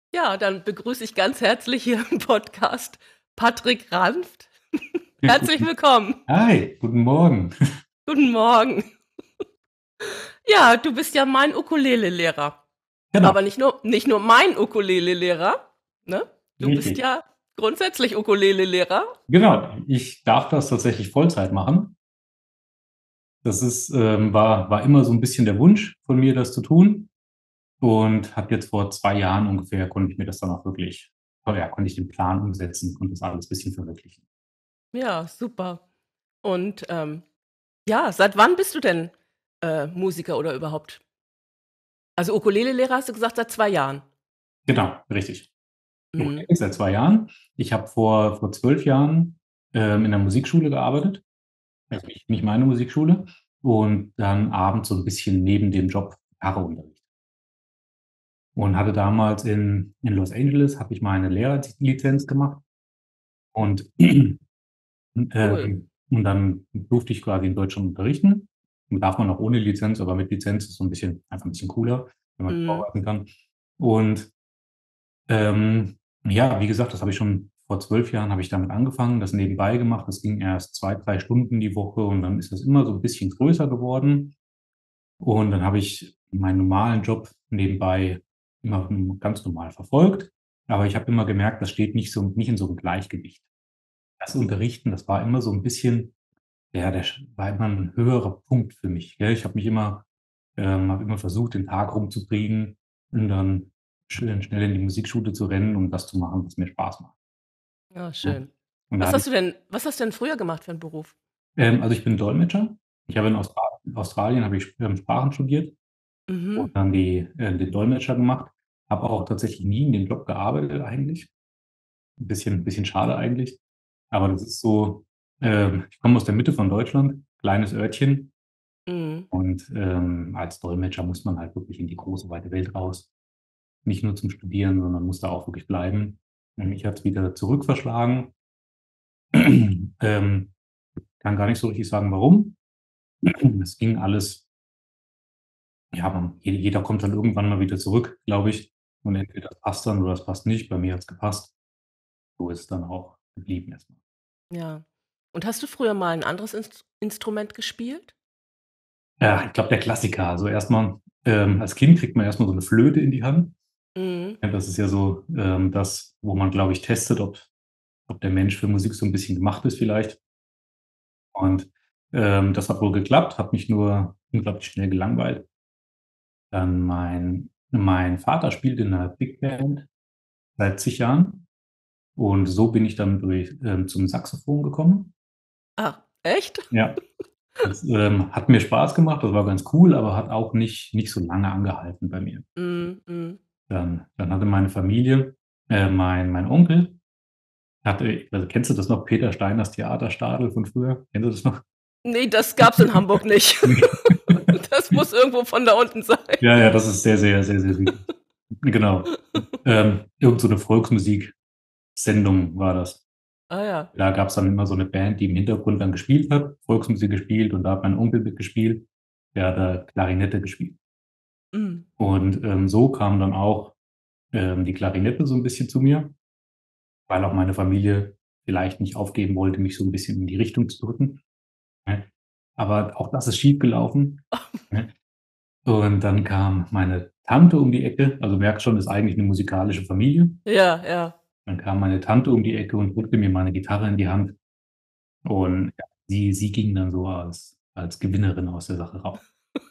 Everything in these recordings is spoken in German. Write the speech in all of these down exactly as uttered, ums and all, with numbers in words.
Ja, dann begrüße ich ganz herzlich hier im Podcast Patrick Ranft. Herzlich willkommen. Hi, guten Morgen. Guten Morgen. Ja, du bist ja mein Ukulele-Lehrer. Genau, Aber nicht nur nicht nur mein Ukulele-Lehrer, ne? Du bist richtig. ja grundsätzlich Ukulele-Lehrer. Genau, ich darf das tatsächlich Vollzeit machen. Das ist, ähm, war, war immer so ein bisschen der Wunsch von mir, das zu tun. Und habe jetzt vor zwei Jahren ungefähr, konnte ich mir das dann auch wirklich, oh ja, konnte ich den Plan umsetzen und das alles ein bisschen verwirklichen. Ja, super. Und, ähm, ja, seit wann bist du denn, äh, Musiker oder überhaupt also Ukulele-Lehrer hast du gesagt, seit zwei Jahren? Genau, richtig. Mhm. Okay, seit zwei Jahren. Ich habe vor, vor zwölf Jahren ähm, in der Musikschule gearbeitet, also nicht, nicht meine Musikschule, und dann abends so ein bisschen neben dem Job Gitarre unterrichtet. Und hatte damals in in Los Angeles habe ich meine Lehrerlizenz gemacht und, ähm Cool. und dann durfte ich quasi in Deutschland unterrichten. Und darf man auch ohne Lizenz, aber mit Lizenz ist so 'n bisschen einfach 'n bisschen cooler, wenn man Mhm. vorweisen kann. Und, ähm, ja, wie gesagt, das habe ich schon vor zwölf Jahren habe ich damit angefangen, das nebenbei gemacht. Das ging erst zwei drei Stunden die Woche und dann ist das immer so 'n bisschen größer geworden. Und dann habe ich meinen normalen Job nebenbei immer hm, ganz normal verfolgt, aber ich habe immer gemerkt, das steht nicht so nicht in so 'nem Gleichgewicht. Das Unterrichten, das war immer so 'n bisschen ja, der sch war immer 'n höherer Punkt für mich, gell? Ich habe mich immer ähm, habe immer versucht, den Tag rumzukriegen und dann schön schnell in die Musikschule zu rennen, um das zu machen, was mir Spaß macht, Ja, ne? schön. Und da Was hatte hast ich du denn was hast du denn früher gemacht für 'n Beruf? ähm, also, ich bin Dolmetscher. Ich habe in Austra Australien habe ich, ähm, Sprachen studiert Mhm. und dann die äh, den Dolmetscher gemacht. Habe auch tatsächlich nie in dem Job gearbeitet eigentlich. 'N bisschen bisschen schade eigentlich. Aber das ist so ähm, ich komme aus der Mitte von Deutschland, kleines Örtchen Mhm. und, ähm, als Dolmetscher muss man halt wirklich in die große, weite Welt raus. Nicht nur zum Studieren, sondern muss da auch wirklich bleiben. Und mich hat's wieder zurück verschlagen. Ähm, kann gar nicht so richtig sagen, warum. Es ging alles ja, man je jeder kommt dann irgendwann mal wieder zurück, glaube ich. Und entweder das passt dann oder es passt nicht. Bei mir hat's gepasst. So ist es dann auch geblieben erst mal. Ja. Und hast du früher mal 'n anderes Inst Instrument gespielt? Ja, ich glaube, der Klassiker. Also, erst mal ähm, als Kind kriegt man erst mal so 'ne Flöte in die Hand. Mhm. Ja, das ist ja so, ähm, das, wo man, glaube ich, testet, ob ob der Mensch für Musik so 'n bisschen gemacht ist vielleicht. Und, ähm, das hat wohl geklappt, habe mich nur unglaublich schnell gelangweilt. Dann mein mein Vater spielt in 'ner Big Band seit zig Jahren und so bin ich dann durch ähm, zum Saxophon gekommen. Ah, echt? Ja, das, ähm, hat mir Spaß gemacht, das war ganz cool, aber hat auch nicht nicht so lange angehalten bei mir. Mhm, mhm. Dann dann hatte meine Familie äh, mein mein Onkel hatte also, kennst du das noch, Peter Steiners Theaterstadel von früher? Kennst du das noch? Ne, das gab's in Hamburg nicht. Das muss irgendwo von da unten sein. Ja, ja, das ist sehr, sehr, sehr, sehr südlich. Genau. Ähm, irgend so 'ne Volksmusiksendung war das. Ah ja. Da gab's dann immer so 'ne Band, die im Hintergrund dann gespielt hat, Volksmusik gespielt und da hat mein Onkel mitgespielt. Der hat da Klarinette gespielt. Mhm. Und, ähm, so kam dann auch, ähm, die Klarinette so 'n bisschen zu mir, weil auch meine Familie vielleicht nicht aufgeben wollte, mich so 'n bisschen in die Richtung zu drücken, ne? Aber auch das ist schiefgelaufen, ne? Und dann kam meine Tante um die Ecke, also merkst schon, ist eigentlich 'ne musikalische Familie. Ja, ja. Dann kam meine Tante um die Ecke und drückte mir meine Gitarre in die Hand und ja, sie sie ging dann so als als Gewinnerin aus der Sache raus.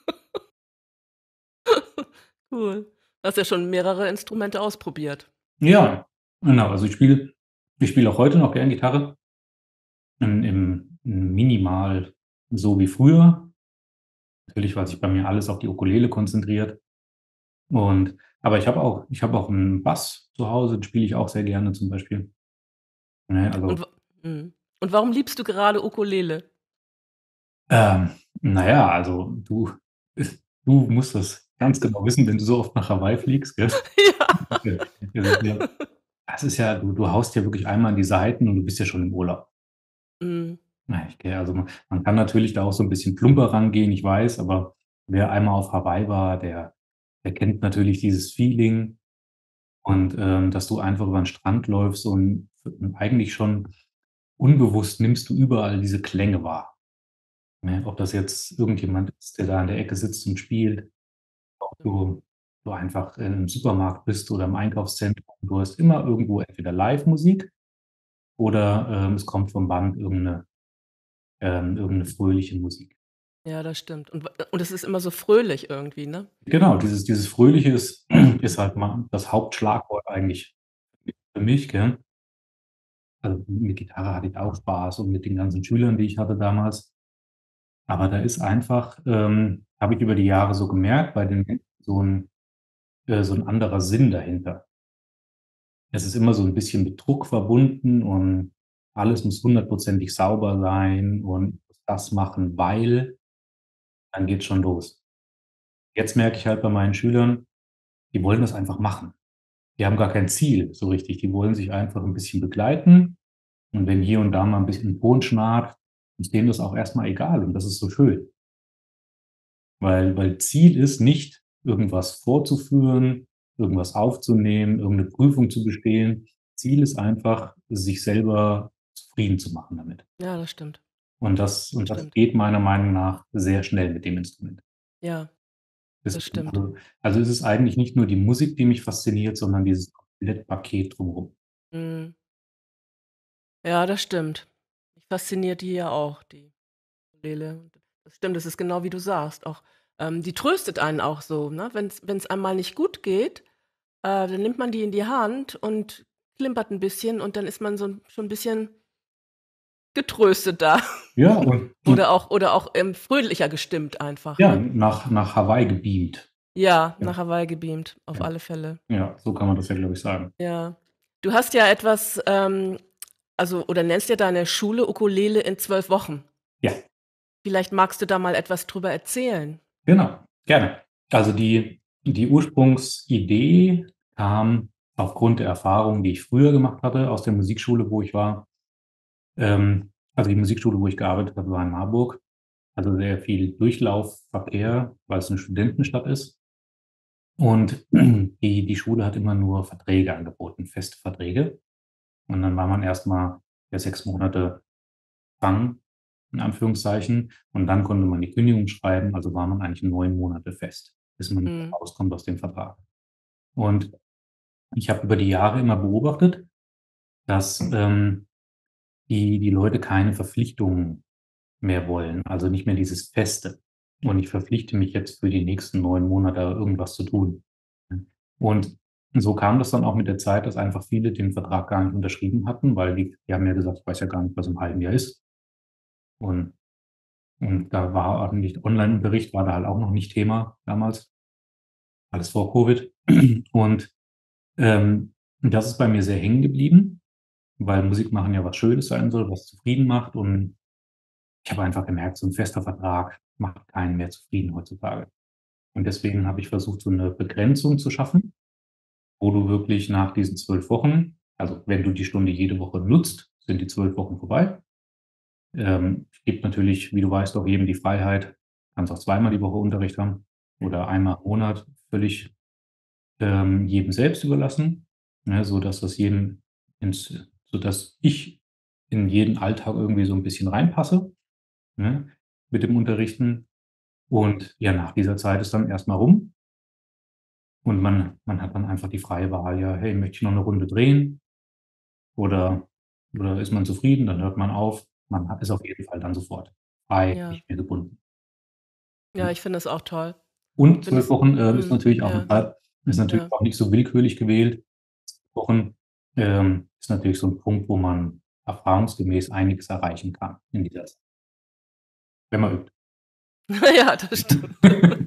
Cool. Hast ja schon mehrere Instrumente ausprobiert. Ja, genau. Also, ich spiele ich spiele auch heute noch gern Gitarre. Im im minimal so wie früher. Natürlich, weil sich bei mir alles auf die Ukulele konzentriert. Und aber ich habe auch ich habe auch 'n Bass zu Hause, den spiele ich auch sehr gerne zum Beispiel. Ne, Und also wa mhm. Und warum liebst du gerade Ukulele? ähm, na ja, also du du musst das ganz genau wissen, wenn du so oft nach Hawaii fliegst, gell? Ja. Das ist ja das ist ja du du haust ja wirklich einmal an die Saiten und du bist ja schon im Urlaub. Mhm. Na, ich gehe also ma man kann natürlich da auch so 'n bisschen plumper rangehen, ich weiß, aber wer einmal auf Hawaii war, der der kennt natürlich dieses Feeling. Und, ähm, dass du einfach über 'n Strand läufst und und eigentlich schon unbewusst nimmst du überall diese Klänge wahr, ne? Ob das jetzt irgendjemand ist, der da in der Ecke sitzt und spielt, ob Mhm. du du einfach im Supermarkt bist oder im Einkaufszentrum. Du hast immer irgendwo entweder Livemusik oder, ähm, es kommt vom Band irgend 'ne ähm, irgend 'ne fröhliche Musik. Ja, das stimmt. Und w und es ist immer so fröhlich irgendwie, ne? Genau, dieses dieses Fröhliche ist ist halt ma das Hauptschlagwort eigentlich für mich, gell? Also, mit Gitarre hatte ich auch Spaß und mit den ganzen Schülern, die ich hatte damals. Aber da ist einfach, ähm habe ich über die Jahre so gemerkt, bei den Menschen so 'n äh, so 'n anderer Sinn dahinter. Es ist immer so 'n bisschen mit Druck verbunden und alles muss hundertprozentig sauber sein und das machen, weil dann geht's schon los. Jetzt merke ich halt bei meinen Schülern, die wollen das einfach machen. Die haben gar kein Ziel so richtig. Die wollen sich einfach 'n bisschen begleiten und wenn hier und da mal 'n bisschen Ton schnarrt, ist denen das auch erst mal egal und das ist so schön. Weil weil Ziel ist nicht, irgendwas vorzuführen, irgendwas aufzunehmen, irgend 'ne Prüfung zu bestehen. Ziel ist einfach, sich selber zufrieden zu machen damit. Ja, das stimmt. Und das und das Stimmt. geht meiner Meinung nach sehr schnell mit dem Instrument. Ja, das Deswegen, stimmt. also also, es ist eigentlich nicht nur die Musik, die mich fasziniert, sondern dieses komplette Paket drumherum. Mhm. Ja, das stimmt. Mich fasziniert die ja auch, die Ukulele. Das stimmt, das ist genau wie du sagst auch. Ähm, die tröstet einen auch so, ne? Wenn's wenn's einem mal nicht gut geht, äh, dann nimmt man die in die Hand und klimpert 'n bisschen und dann ist man so 'n schon 'n bisschen getröstet da. Ja, und und Oder auch oder auch, ähm, fröhlicher gestimmt einfach, Ja, ne? nach nach Hawaii gebeamt. Ja, Ja. nach Hawaii gebeamt, auf Ja. alle Fälle. Ja, so kann man das ja, glaube ich, sagen. Ja. Du hast ja etwas, ähm also oder nennst ja deine Schule Ukulele in zwölf Wochen. Ja. Vielleicht magst du da mal etwas drüber erzählen? Genau, gerne. Also, die die Ursprungsidee kam aufgrund der Erfahrungen, die ich früher gemacht hatte aus der Musikschule, wo ich war. Ähm, also, die Musikschule, wo ich gearbeitet habe, war in Marburg, also, sehr viel Durchlaufverkehr, weil's 'ne Studentenstadt ist. Und die die Schule hat immer nur Verträge angeboten, feste Verträge. Und dann war man erst mal, ja, sechs Monate gefangen in Anführungszeichen und dann konnte man die Kündigung schreiben, also, war man eigentlich neun Monate fest, bis man wieder Mhm. rauskommt aus dem Vertrag. Und ich habe über die Jahre immer beobachtet, dass, ähm, die die Leute keine Verpflichtungen mehr wollen, also, nicht mehr dieses Feste. Und ich verpflichte mich jetzt für die nächsten neun Monate irgendwas zu tun, ne? Und so kam das dann auch mit der Zeit, dass einfach viele den Vertrag gar nicht unterschrieben hatten, weil die die haben ja gesagt: „Ich weiß ja gar nicht, was im halben Jahr ist.“ Und und da war ordentlich Onlineunterricht war da halt auch noch nicht Thema damals. Alles vor Covid. Und, ähm, das ist bei mir sehr hängen geblieben, weil Musik machen ja was Schönes sein soll, was zufrieden macht. Und ich habe einfach gemerkt, so 'n fester Vertrag macht keinen mehr zufrieden heutzutage. Und deswegen habe ich versucht, so 'ne Begrenzung zu schaffen, wo du wirklich nach diesen zwölf Wochen also, wenn du die Stunde jede Woche nutzt, sind die zwölf Wochen vorbei. Ähm, es gibt natürlich, wie du weißt, auch jedem die Freiheit kannst auch zweimal die Woche Unterricht haben oder einmal im Monat, völlig, ähm, jedem selbst überlassen, ne, sodass das jedem ins sodass ich in jeden Alltag irgendwie so 'n bisschen reinpasse, ne, mit dem Unterrichten. Und ja, nach dieser Zeit ist dann erst mal rum. Und man man hat dann einfach die freie Wahl, ja: „Hey, möchte ich noch 'ne Runde drehen?“ Oder oder ist man zufrieden, dann hört man auf. Man hat ist auf jeden Fall dann sofort frei, Ja. nicht mehr gebunden. Ja, ich finde das auch toll. Und Finde zwölf es Wochen, ähm, ist mhm, natürlich auch 'ne ja. Zeit ist natürlich Ja. auch nicht so willkürlich gewählt. Wochen, ähm, ist natürlich so 'n Punkt, wo man erfahrungsgemäß einiges erreichen kann in dieser Z wenn man übt. Ja, das stimmt.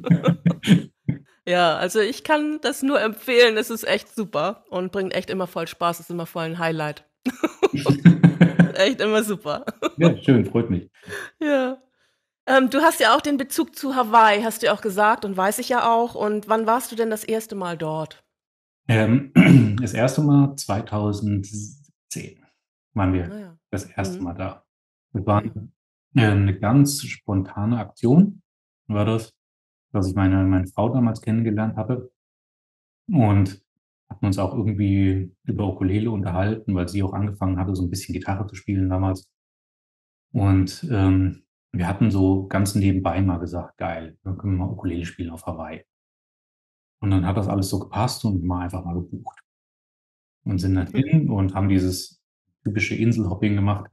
Ja, also, ich kann das nur empfehlen. Es ist echt super und bringt echt immer voll Spaß, ist immer voll 'n Highlight. Echt immer super. Ja, schön, freut mich. Ja. Ähm, du hast ja auch den Bezug zu Hawaii, hast du ja auch gesagt und weiß ich ja auch. Und wann warst du denn das erste Mal dort? Ähm, das erste Mal zweitausendsiebzehn waren wir Ah ja. das erste Mhm. Mal da. Das war, Okay. ähm, 'ne ganz spontane Aktion war das, dass ich meine meine Frau damals kennengelernt hatte. Und hatten uns auch irgendwie über Ukulele unterhalten, weil sie auch angefangen hatte, so 'n bisschen Gitarre zu spielen damals. Und, ähm, wir hatten so ganz nebenbei mal gesagt: „Geil, dann können wir mal Ukulele spielen auf Hawaii.“ Und dann hat das alles so gepasst und wir haben einfach mal gebucht. Und sind dann hin und haben dieses typische Inselhopping gemacht.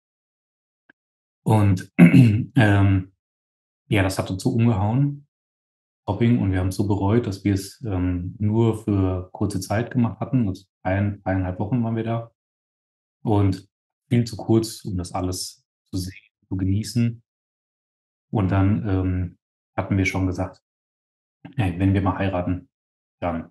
Und, ähm, ja, das hat uns so umgehauen, Hopping, und wir haben's so bereut, dass wir's, ähm, nur für kurze Zeit gemacht hatten. Also, ein eineinhalb Wochen waren wir da und viel zu kurz, um das alles zu sehen, zu genießen. Und dann, ähm, hatten wir schon gesagt: „Ey, wenn wir mal heiraten, dann“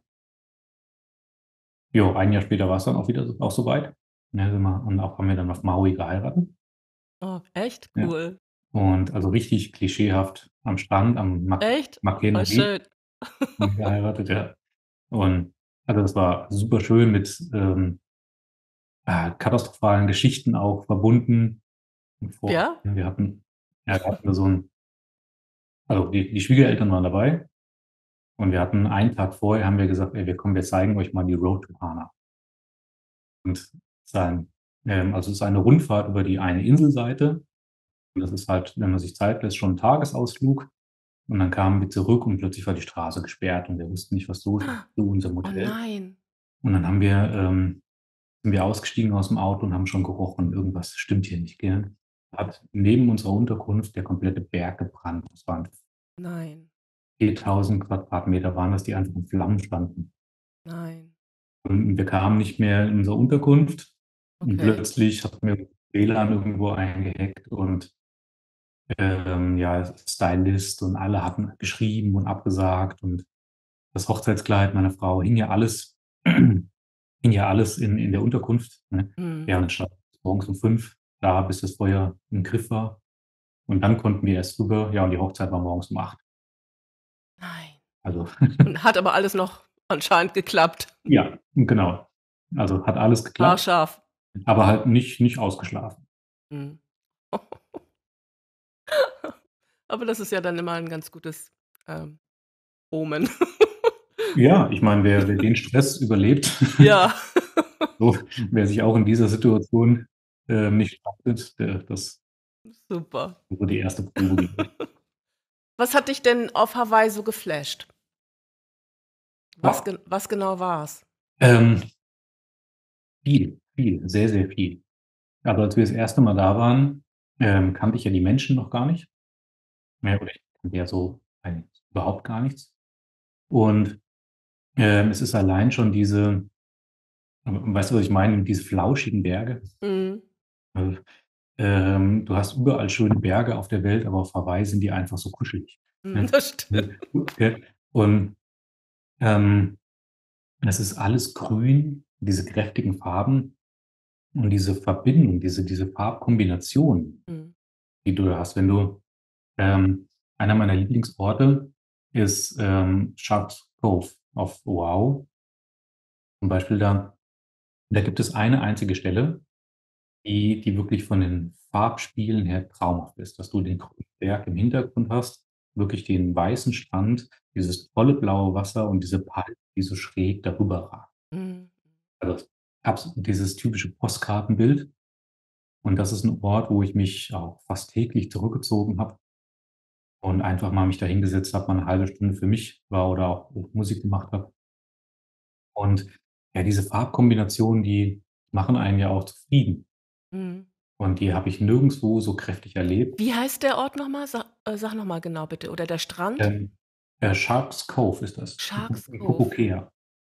Jo, ein Jahr später war's dann auch wieder so auch so weit. Ne, sind wir und auch haben wir dann auf Maui geheiratet. Oh, echt Ja. cool. Und also richtig klischeehaft am Strand, am Mak Echt? Makena Oh, Beach schön. haben wir geheiratet, ja. Und also, das war superschön mit, ähm äh, katastrophalen Geschichten auch verbunden. Ja? Wir hatten ja, wir hatten da so 'n also, die die Schwiegereltern waren dabei und wir hatten einen Tag vorher haben wir gesagt: „Ey, wir kommen, wir zeigen euch mal die Road to Hana.“ Und sein ähm, also, es ist eine Rundfahrt über die eine Inselseite. Und das ist halt, wenn man sich Zeit lässt, schon 'n Tagesausflug. Und dann kamen wir zurück und plötzlich war die Straße gesperrt und wir wussten nicht, was los ist, zu unserem Oh Hotel. nein. Und dann haben wir ähm, sind wir ausgestiegen aus'm Auto und haben schon gerochen, irgendwas stimmt hier nicht, gell? Hat neben unserer Unterkunft der komplette Berg gebrannt. Das waren Nein. viertausend Quadratmeter waren das, die einfach in Flammen standen. Nein. Und wir kamen nicht mehr in unsere Unterkunft und Okay. plötzlich hatten wir W L A N irgendwo eingehackt und, ähm, ja, Stylist und alle hatten geschrieben und abgesagt und das Hochzeitskleid meiner Frau hing ja alles hing ja alles in in der Unterkunft, ne? Mhm. Ja, und stand morgens um fünf da, bis das Feuer im Griff war. Und dann konnten wir erst rüber, ja, und die Hochzeit war morgens um acht. Nein. Also Und hat aber alles noch anscheinend geklappt. Ja, genau. Also, hat alles geklappt, Haarscharf. aber halt nicht nicht ausgeschlafen. Mhm. Aber das ist ja dann immer 'n ganz gutes, ähm, Omen. Ja, ich meine, wer wer den Stress überlebt, Ja. so wer sich auch in dieser Situation, ähm, nicht der das Super. so die erste Probe, glaube ich. Was hat dich denn auf Hawaii so geflasht? Was Boah. gen was genau war's? Ähm viel, viel, sehr, sehr viel. Aber als wir das erste Mal da waren, ähm, kannte ich ja die Menschen noch gar nicht. Ja, oder ich kannte ja so eigentlich überhaupt gar nichts. Und, ähm, es ist allein schon diese w weißt du, was ich meine, diese flauschigen Berge? Mhm. Also, ähm, du hast überall schöne Berge auf der Welt, aber auf Hawaii sind die einfach so kuschelig, Mhm, ne? das stimmt. Gell? Und, ähm, es ist alles grün, diese kräftigen Farben und diese Verbindung, diese diese Farbkombination, Mhm. die du da hast, wenn du ähm, einer meiner Lieblingsorte ist, ähm, Sharks Cove auf Oahu. Zum Beispiel da da gibt es eine einzige Stelle, die die wirklich von den Farbspielen her traumhaft ist, dass du den grünen Berg im Hintergrund hast, wirklich den weißen Strand, dieses tolle blaue Wasser und diese Palmen, die so schräg darüber ragen. Mhm. Also, absolut dieses typische Postkartenbild. Und das ist 'n Ort, wo ich mich auch fast täglich zurückgezogen habe und einfach mal mich da hingesetzt habe, mal 'ne halbe Stunde für mich war oder auch Musik gemacht habe. Und ja, diese Farbkombinationen, die machen einen ja auch zufrieden. Mhm. Und die habe ich nirgendswo so kräftig erlebt. Wie heißt der Ort noch mal? Sa äh, sag noch mal genau bitte. Oder der Strand? Ähm, äh, Sharks Cove ist das, in Pu Sharks in Cove. Pupukea.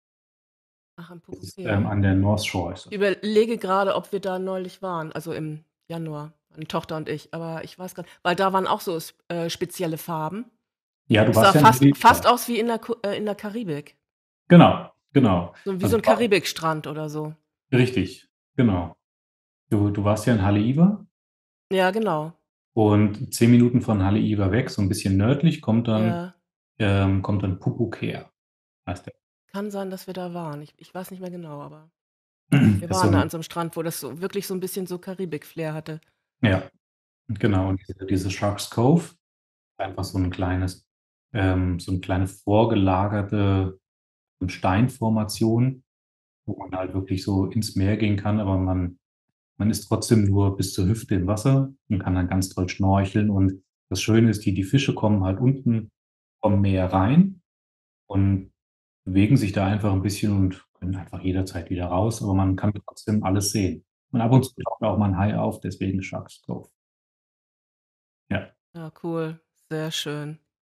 Ach, in Das ist, ähm, Pupukea. an der North Shore ist das. Überlege grade, ob wir da neulich waren, also im Januar, meine Tochter und ich, aber ich weiß grad weil da waren auch so s äh, spezielle Farben. Ja, du Es warst sah ja in fast fast Haleiwa. aus wie in der Ku äh, in der Karibik. Genau, genau. So wie so Also 'n Karibikstrand oder so. Richtig, genau. Du du warst ja in Haleiwa Ja, genau. und zehn Minuten von Haleiwa weg, so 'n bisschen nördlich, kommt dann Ja. ähm, kommt dann Pupukea, heißt der. Kann sein, dass wir da waren. Ich ich weiß nicht mehr genau, aber wir Ist so waren da 'n an so 'nem Strand, wo das so wirklich so 'n bisschen so Karibik-Flair hatte. Ja, genau. Und diese diese Sharks Cove, einfach so 'n kleines ähm, so 'n kleine vorgelagerte 'n Steinformation, wo man halt wirklich so ins Meer gehen kann, aber man man ist trotzdem nur bis zur Hüfte im Wasser und kann dann ganz toll schnorcheln. Und das Schöne ist, die die Fische kommen halt unten vom Meer rein und bewegen sich da einfach 'n bisschen und können einfach jederzeit wieder raus, aber man kann trotzdem alles sehen. Und ab und zu taucht auch mal 'n Hai auf, deswegen Sharks Cove. Ja. Ja, cool, sehr schön.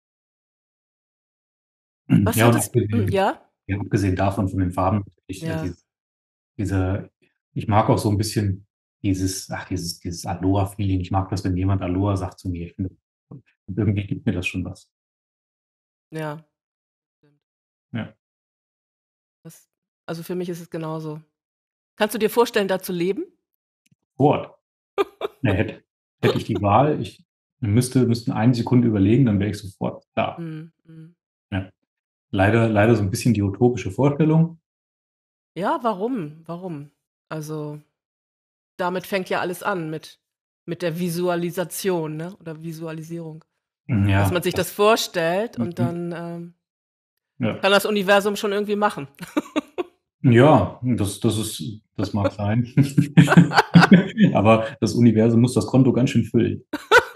Was Ja, hat und es hm, abgesehen ja? ja, abgesehen davon, von den Farben, ich äh, Ja. dieses diese ich mag auch so 'n bisschen dieses ach, dieses dieses Aloha-Feeling. Ich mag das, wenn jemand Aloha sagt zu mir. Ich finde, irgendwie gibt mir das schon was. Ja. Stimmt. Ja. Das also, für mich ist es genauso. Kannst du dir vorstellen, da zu leben? Sofort. Ne, hätt hätte ich die Wahl, ich müsste müsste eine Sekunde überlegen, dann wäre ich sofort da. Mhm, mhm. Ja. Leider leider so 'n bisschen die utopische Vorstellung. Ja, warum? Warum? Also, damit fängt ja alles an mit mit der Visualisation, ne, oder Visualisierung. Hm, Dass man ja, sich das das vorstellt und mhm. dann, ähm Ja. kann das Universum schon irgendwie machen. Ja, das das ist das mag sein. Aber das Universum muss das Konto ganz schön füllen.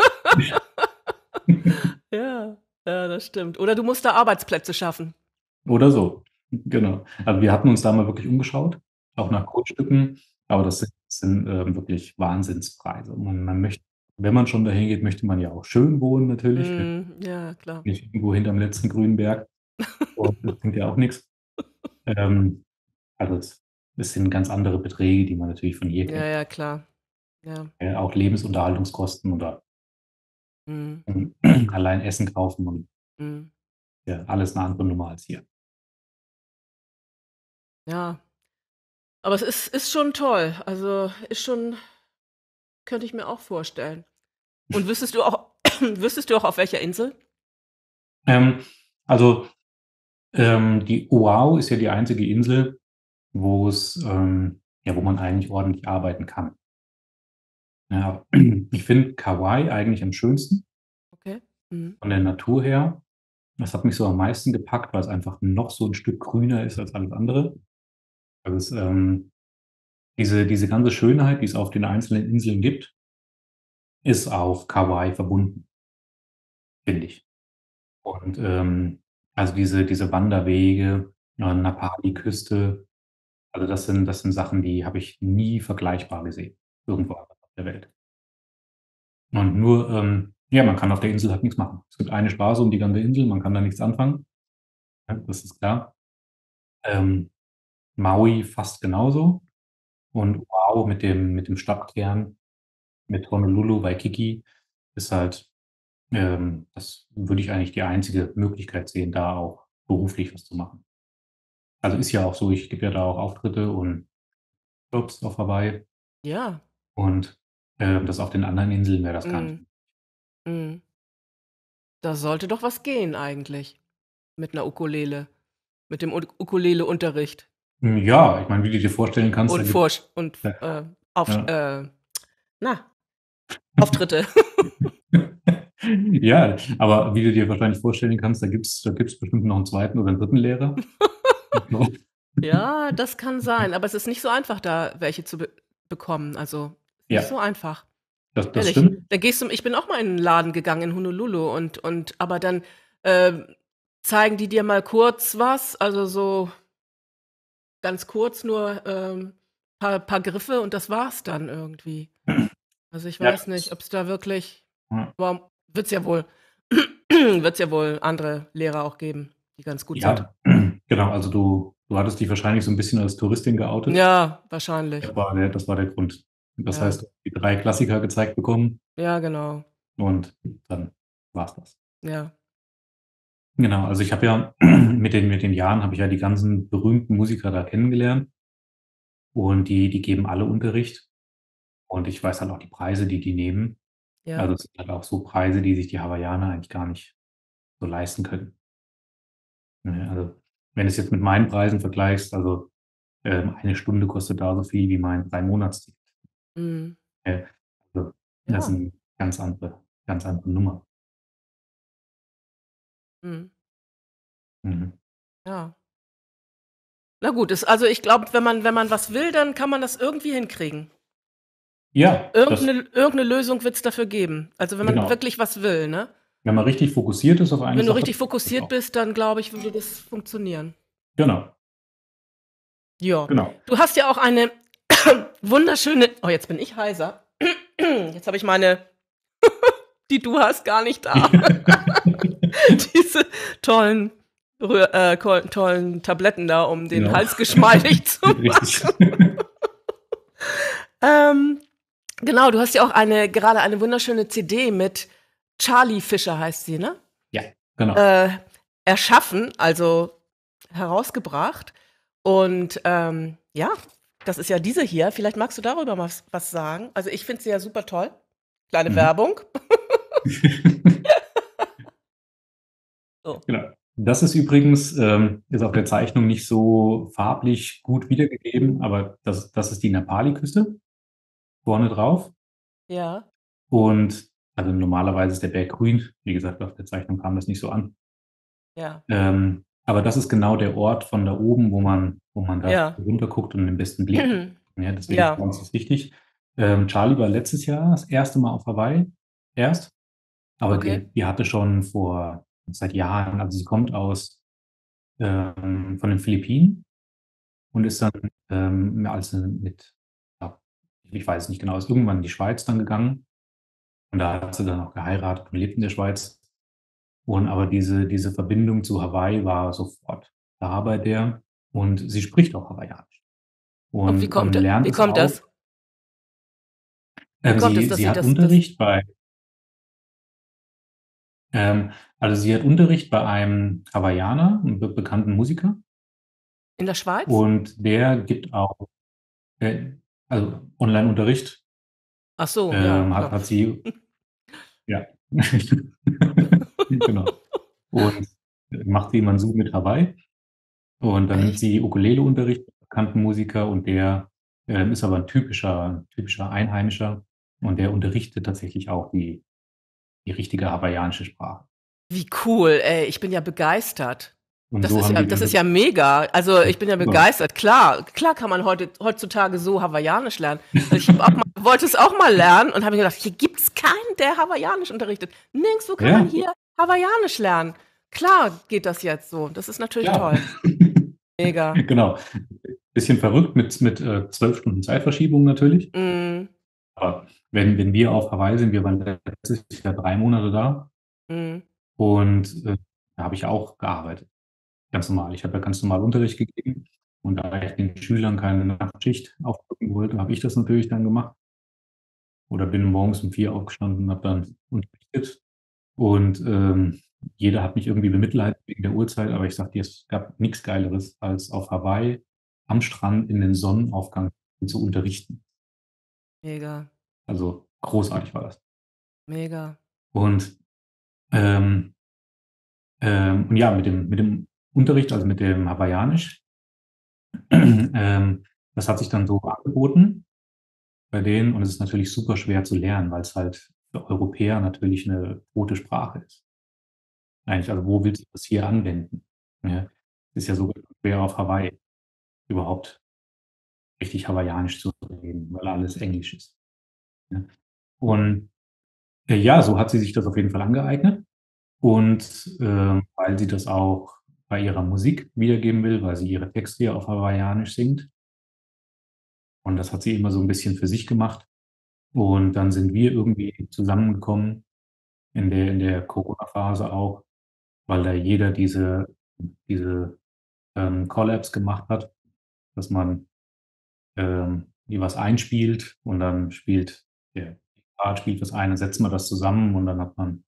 Ja, ja, das stimmt. Oder du musst da Arbeitsplätze schaffen. Oder so, genau. Also, wir hatten uns da mal wirklich umgeschaut, auch nach Grundstücken, aber das sind sind, ähm, wirklich Wahnsinnspreise. Man man möcht wenn man schon dahin geht, möchte man ja auch schön wohnen natürlich, ne? Mhm, ja, klar. Nicht irgendwo hinterm letzten grünen Berg. Und das bringt ja auch nix. Ähm, also, es es sind ganz andere Beträge, die man natürlich von hier Ja, kennt. ja, klar. Ja. Äh, auch Lebensunterhaltungskosten oder Mhm. hm, allein Essen kaufen und Mhm. ja, alles 'ne andere Nummer als hier. Ja. Aber es ist ist schon toll. Also, ist schon könnte ich mir auch vorstellen. Und wüsstest du auch wüsstest du auch auf welcher Insel? Ähm, also, ähm, die Oahu ist ja die einzige Insel, wo es, ähm ja, wo man eigentlich ordentlich arbeiten kann. Ja, ich finde Kauai eigentlich am schönsten Okay. Mhm. von der Natur her. Das hat mich so am meisten gepackt, weil's einfach noch so 'n Stück grüner ist als alles andere. Also, es, ähm diese diese ganze Schönheit, die es auf den einzelnen Inseln gibt ist auf Kauai verbunden finde ich. Und, ähm, also, diese diese Wanderwege an der Paleküste, also, das sind das sind Sachen, die habe ich nie vergleichbar gesehen, irgendwo anders auf der Welt. Und nur, ähm ja, man kann auf der Insel halt nix machen. Es gibt eine Straße um die ganze Insel, man kann da nichts anfangen. Ja, das ist klar. Ähm, Maui fast genauso und Oahu mit dem mit dem Stadtkern, mit Honolulu, Waikiki ist halt ähm, das würde ich eigentlich die einzige Möglichkeit sehen, da auch beruflich was zu machen. Also, ist ja auch so, ich gebe ja da auch Auftritte und Jobs auf Hawaii. Ja. Und, ähm, das auf den anderen Inseln wäre das gar nicht Mhm. Mhm. Da sollte doch was gehen eigentlich mit 'ner Ukulele mit dem Uk Ukuleleunterricht. Hm, ja, ich meine, wie du dir vorstellen kannst, da Und gibt Vorsch und f ja, äh, Aufsch ja. äh, na, Auftritte. Ja, aber wie du dir wahrscheinlich vorstellen kannst, da gibt's da gibt's bestimmt noch 'n zweiten oder 'n dritten Lehrer. Ja, das kann sein, aber es ist nicht so einfach, da welche zu be bekommen. Also, nicht so Ja. einfach. Das das Ehrlich. stimmt. Da gehst du ich bin auch mal in 'n Laden gegangen in Honolulu und und aber dann, ähm, zeigen die dir mal kurz was, also, so ganz kurz nur, ähm, paar paar Griffe und das war's dann irgendwie. Also, ich Ja, weiß nicht, das ob's da wirklich Ja. wa wird's ja wohl wird's ja wohl andere Lehrer auch geben, die ganz gut sind. Ja, genau. Also, du du hattest dich wahrscheinlich so 'n bisschen als Touristin geoutet. Ja, wahrscheinlich. Das war der das war der Grund. Das Ja. heißt, die drei Klassiker gezeigt bekommen Ja, genau. und dann war's das. Ja. Genau, also, ich habe ja mit den mit den Jahren habe ich ja die ganzen berühmten Musiker da kennengelernt. Und die die geben alle Unterricht. Und ich weiß halt auch die Preise, die die nehmen. Ja. Also, es sind halt auch so Preise, die sich die Hawaiianer eigentlich gar nicht so leisten können. Ne, also, wenn du's jetzt mit meinen Preisen vergleichst, also, ähm, eine Stunde kostet da so viel wie mein drei Monatsticket. Mhm. Ja, also, das Ja. sind ganz andere ganz andere Nummer. Mhm. Mhm. Ja. Na gut, ist also, ich glaube, wenn man wenn man was will, dann kann man das irgendwie hinkriegen. Ja, Irgend das 'ne irgend 'ne Lösung wird's dafür geben. Also, wenn man Genau. wirklich was will, ne? Wenn man richtig fokussiert ist auf eine Wenn du Sache, richtig klappt das fokussiert auch. bist, dann glaube ich, würde das funktionieren. Genau. Ja. Genau. Du hast ja auch eine wunderschöne oh, jetzt bin ich heiser. Jetzt habe ich meine die du hast, gar nicht da. Diese tollen Rühr äh, koll tollen Tabletten da, um den Genau. Hals geschmeidig zu Richtig. machen. Ähm, genau, du hast ja auch eine gerade eine wunderschöne CD mit Charlie Fischer heißt sie, ne? Ja, genau. Äh, erschaffen, also herausgebracht. Und, ähm, ja, das ist ja diese hier. Vielleicht magst du darüber mal was was sagen? Also, ich finde sie ja super toll. Kleine Mhm. Werbung. So. Genau. Das ist übrigens ähm, ist auf der Zeichnung nicht so farblich gut wiedergegeben, aber das das ist die Nepali-Küste vorne drauf. Ja. Und also, normalerweise ist der Berg grün. Wie gesagt, auf der Zeichnung kam das nicht so an. Ja. Ähm, aber das ist genau der Ort von da oben, wo man wo man da Ja. runter guckt und den besten Blick hat. Ja, deswegen Ja. ist wichtig. Ähm, Charlie war letztes Jahr das erste Mal auf Hawaii erst, aber Okay. die die hatte schon vor seit Jahren also, sie kommt aus, ähm von den Philippinen und ist dann, ähm, als sie mit ja, ich weiß es nicht genau, ist irgendwann in die Schweiz dann gegangen. Und da hat sie dann auch geheiratet und lebt in der Schweiz. Und aber diese diese Verbindung zu Hawaii war sofort da bei der und sie spricht auch Hawaiianisch Und wie und kommt und da lernt wie es kommt auch. das? Wie Ähm, kommt es, sie dass sie sie hat das das Unterricht bei ähm, also, sie hat Unterricht bei einem Hawaiianer, 'n be bekannten Musiker. In der Schweiz? Und der gibt auch, äh also, Onlineunterricht. Ach so, ja, Ähm, hat klar. hat sie ja. Genau. Und macht sie immer 'n Zoom mit Hawaii. Und dann nimmt Echt? sie Ukuleleunterricht mit 'nem bekannten Musiker und der, ähm, ist aber 'n typischer typischer Einheimischer und der unterrichtet tatsächlich auch die die richtige hawaiianische Sprache. Wie cool, ey, ich bin ja begeistert. Und Das so ist haben ja die das dann ist wirklich ja mega. Also, ja, ich bin ja super. begeistert. Klar, klar kann man heute heutzutage so Hawaiianisch lernen. Also, ich habe auch mal wollte es auch mal lernen und habe mir gedacht: „Hier gibt's keinen, der Hawaiianisch unterrichtet. Nirgendswo kann man Ja. hier Hawaiianisch lernen.“ Klar geht das jetzt so. Das ist natürlich Klar. toll. Mega. Genau. Bisschen verrückt mit mit, äh, zwölf Stunden Zeitverschiebung natürlich. Mhm. Aber wenn wenn wir auf Hawaii sind wir waren letztes Jahr drei Monate da Mhm. und, äh, da habe ich auch gearbeitet, ganz normal. Ich habe ja ganz normal Unterricht gegeben und da ich den Schülern keine Nachtschicht aufdrücken wollte, habe ich das natürlich dann gemacht. Oder bin morgens um vier aufgestanden und habe dann unterrichtet. Und, ähm, jeder hat mich irgendwie bemitleidet wegen der Uhrzeit, aber ich sage dir, es gab nix Geileres, als auf Hawaii am Strand in den Sonnenaufgang zu unterrichten. Mega. Also, großartig war das. Mega. Und, ähm ähm, und ja, mit dem mit dem Unterricht, also, mit dem Hawaiianisch, ähm, das hat sich dann so angeboten bei denen und es ist natürlich super schwer zu lernen, weil's halt für Europäer natürlich 'ne tote Sprache ist. Eigentlich, also, wo willst du das hier anwenden, ne? Ist ja sogar schwer auf Hawaii überhaupt richtig Hawaiianisch zu reden, weil alles Englisch ist, ne? Und, äh, ja, so hat sie sich das auf jeden Fall angeeignet und, ähm, weil sie das auch bei ihrer Musik wiedergeben will, weil sie ihre Texte ja auf Hawaiianisch singt und das hat sie immer so 'n bisschen für sich gemacht. Und dann sind wir irgendwie zusammengekommen in der in der Corona-Phase auch, weil da jeder diese diese, ähm, Collabs gemacht hat, dass man, ähm, wie was einspielt und dann spielt der Part spielt was ein, dann setzt man das zusammen und dann hat man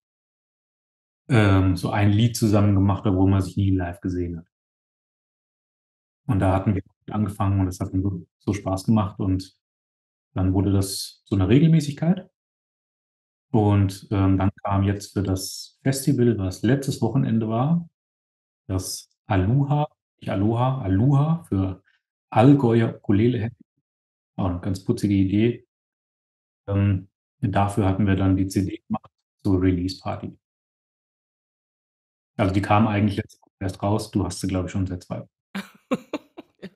ähm, so ein Lied zusammen gemacht, obwohl man sich nie live gesehen hat. Und da hatten wir angefangen und es hat dann so so Spaß gemacht und dann wurde das zu 'ner Regelmäßigkeit. Und, ähm, dann kam jetzt für das Festival, was letztes Wochenende war, das Aloha nicht Aloha, Aluha für Allgäuer Ukulele auch 'ne ganz putzige Idee. Ähm, dafür hatten wir dann die CD gemacht zur Release-Party. Also, die kam eigentlich letzte Woche erst raus. Du hast sie, glaube ich, schon seit zwei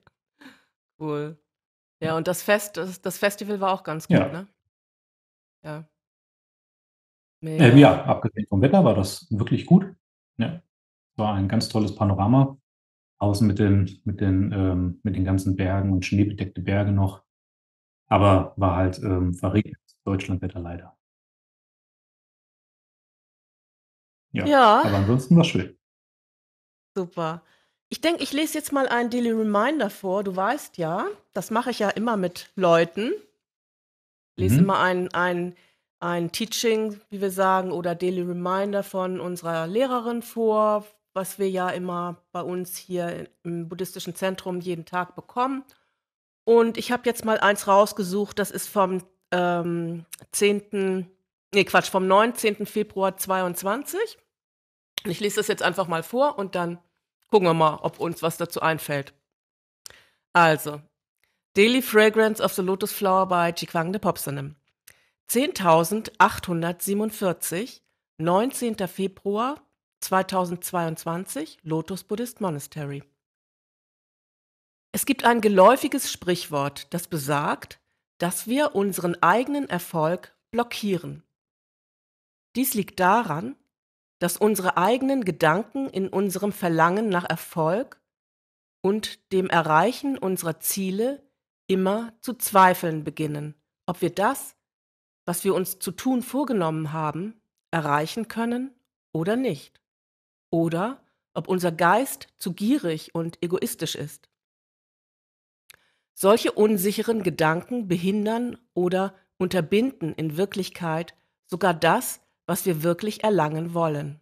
Cool. Ja, und das Fest das das Festival war auch ganz gut, Ja. ne? Ja. Ähm, Mega. ja, abgesehen vom Wetter war das wirklich gut. Ja. War ein ganz tolles Panorama. Außen mit den mit den, ähm mit den ganzen Bergen und schneebedeckte Berge noch. Aber war halt, ähm, verregnetes Deutschlandwetter leider. Ja, Ja. aber ansonsten war's schön. Super. Ich denke, ich lese jetzt mal einen Daily Reminder vor. Du weißt ja, das mache ich ja immer mit Leuten. Lese Mhm. immer ein ein ein Teaching, wie wir sagen, oder Daily Reminder von unserer Lehrerin vor, was wir ja immer bei uns hier im buddhistischen Zentrum jeden Tag bekommen. Und ich habe jetzt mal eins rausgesucht, das ist vom, ähm, zehnten ne, Quatsch, vom neunzehnten Februar zweiundzwanzig. Und ich lese das jetzt einfach mal vor und dann gucken wir mal, ob uns was dazu einfällt. Also, Daily Fragrance of the Lotus Flower by Jigwangde Phopsanem. zehntausendachthundertsiebenundvierzig, neunzehnter Februar zweitausendzweiundzwanzig, Lotus Buddhist Monastery. Es gibt ein geläufiges Sprichwort, das besagt, dass wir unseren eigenen Erfolg blockieren. Dies liegt daran, dass unsere eigenen Gedanken in unserem Verlangen nach Erfolg und dem Erreichen unserer Ziele immer zu zweifeln beginnen, ob wir das, was wir uns zu tun vorgenommen haben, erreichen können oder nicht. Oder ob unser Geist zu gierig und egoistisch ist. Solche unsicheren Gedanken behindern oder unterbinden in Wirklichkeit sogar das, was wir wirklich erlangen wollen.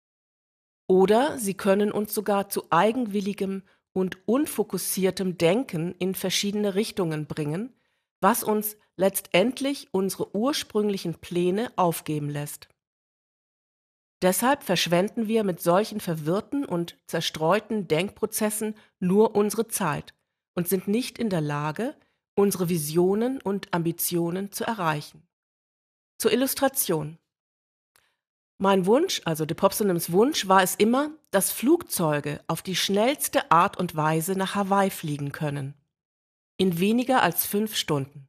Oder sie können uns sogar zu eigenwilligem und unfokussiertem Denken in verschiedene Richtungen bringen, was uns letztendlich unsere ursprünglichen Pläne aufgeben lässt. Deshalb verschwenden wir mit solchen verwirrten und zerstreuten Denkprozessen nur unsere Zeit und sind nicht in der Lage, unsere Visionen und Ambitionen zu erreichen. Zur Illustration. Mein Wunsch, also de Popsonems Wunsch, war es immer, dass Flugzeuge auf die schnellste Art und Weise nach Hawaii fliegen können. In weniger als fünf Stunden.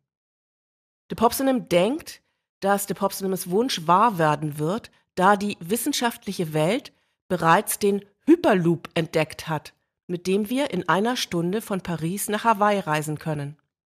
De Popsonem denkt, dass de Popsonems Wunsch wahr werden wird, da die wissenschaftliche Welt bereits den Hyperloop entdeckt hat, mit dem wir in einer Stunde von Paris nach Hawaii reisen können.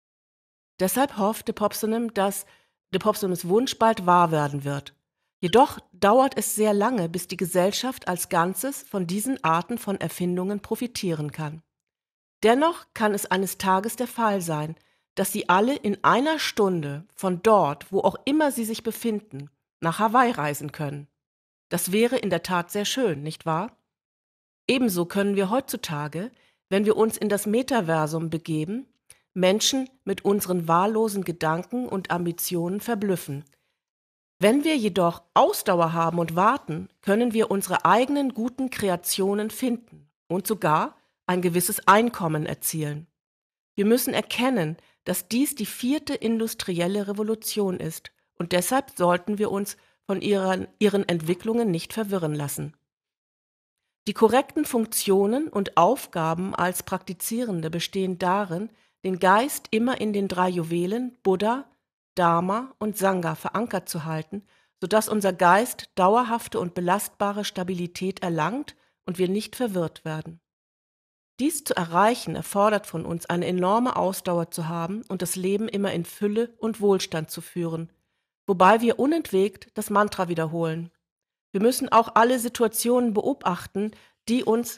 Deshalb hofft de Popsonem, dass de Popsonems Wunsch bald wahr werden wird. Jedoch dauert es sehr lange, bis die Gesellschaft als Ganzes von diesen Arten von Erfindungen profitieren kann. Dennoch kann es eines Tages der Fall sein, dass sie alle in einer Stunde von dort, wo auch immer sie sich befinden, nach Hawaii reisen können. Das wäre in der Tat sehr schön, nicht wahr? Ebenso können wir heutzutage, wenn wir uns in das Metaversum begeben, Menschen mit unseren wahllosen Gedanken und Ambitionen verblüffen. Wenn wir jedoch Ausdauer haben und warten, können wir unsere eigenen guten Kreationen finden und sogar ein gewisses Einkommen erzielen. Wir müssen erkennen, dass dies die vierte industrielle Revolution ist und deshalb sollten wir uns von ihren, ihren Entwicklungen nicht verwirren lassen. Die korrekten Funktionen und Aufgaben als Praktizierende bestehen darin, den Geist immer in den drei Juwelen Buddha, Dharma und Sangha verankert zu halten, sodass unser Geist dauerhafte und belastbare Stabilität erlangt und wir nicht verwirrt werden. Dies zu erreichen erfordert von uns eine enorme Ausdauer zu haben und das Leben immer in Fülle und Wohlstand zu führen, wobei wir unentwegt das Mantra wiederholen. Wir müssen auch alle Situationen beobachten, die uns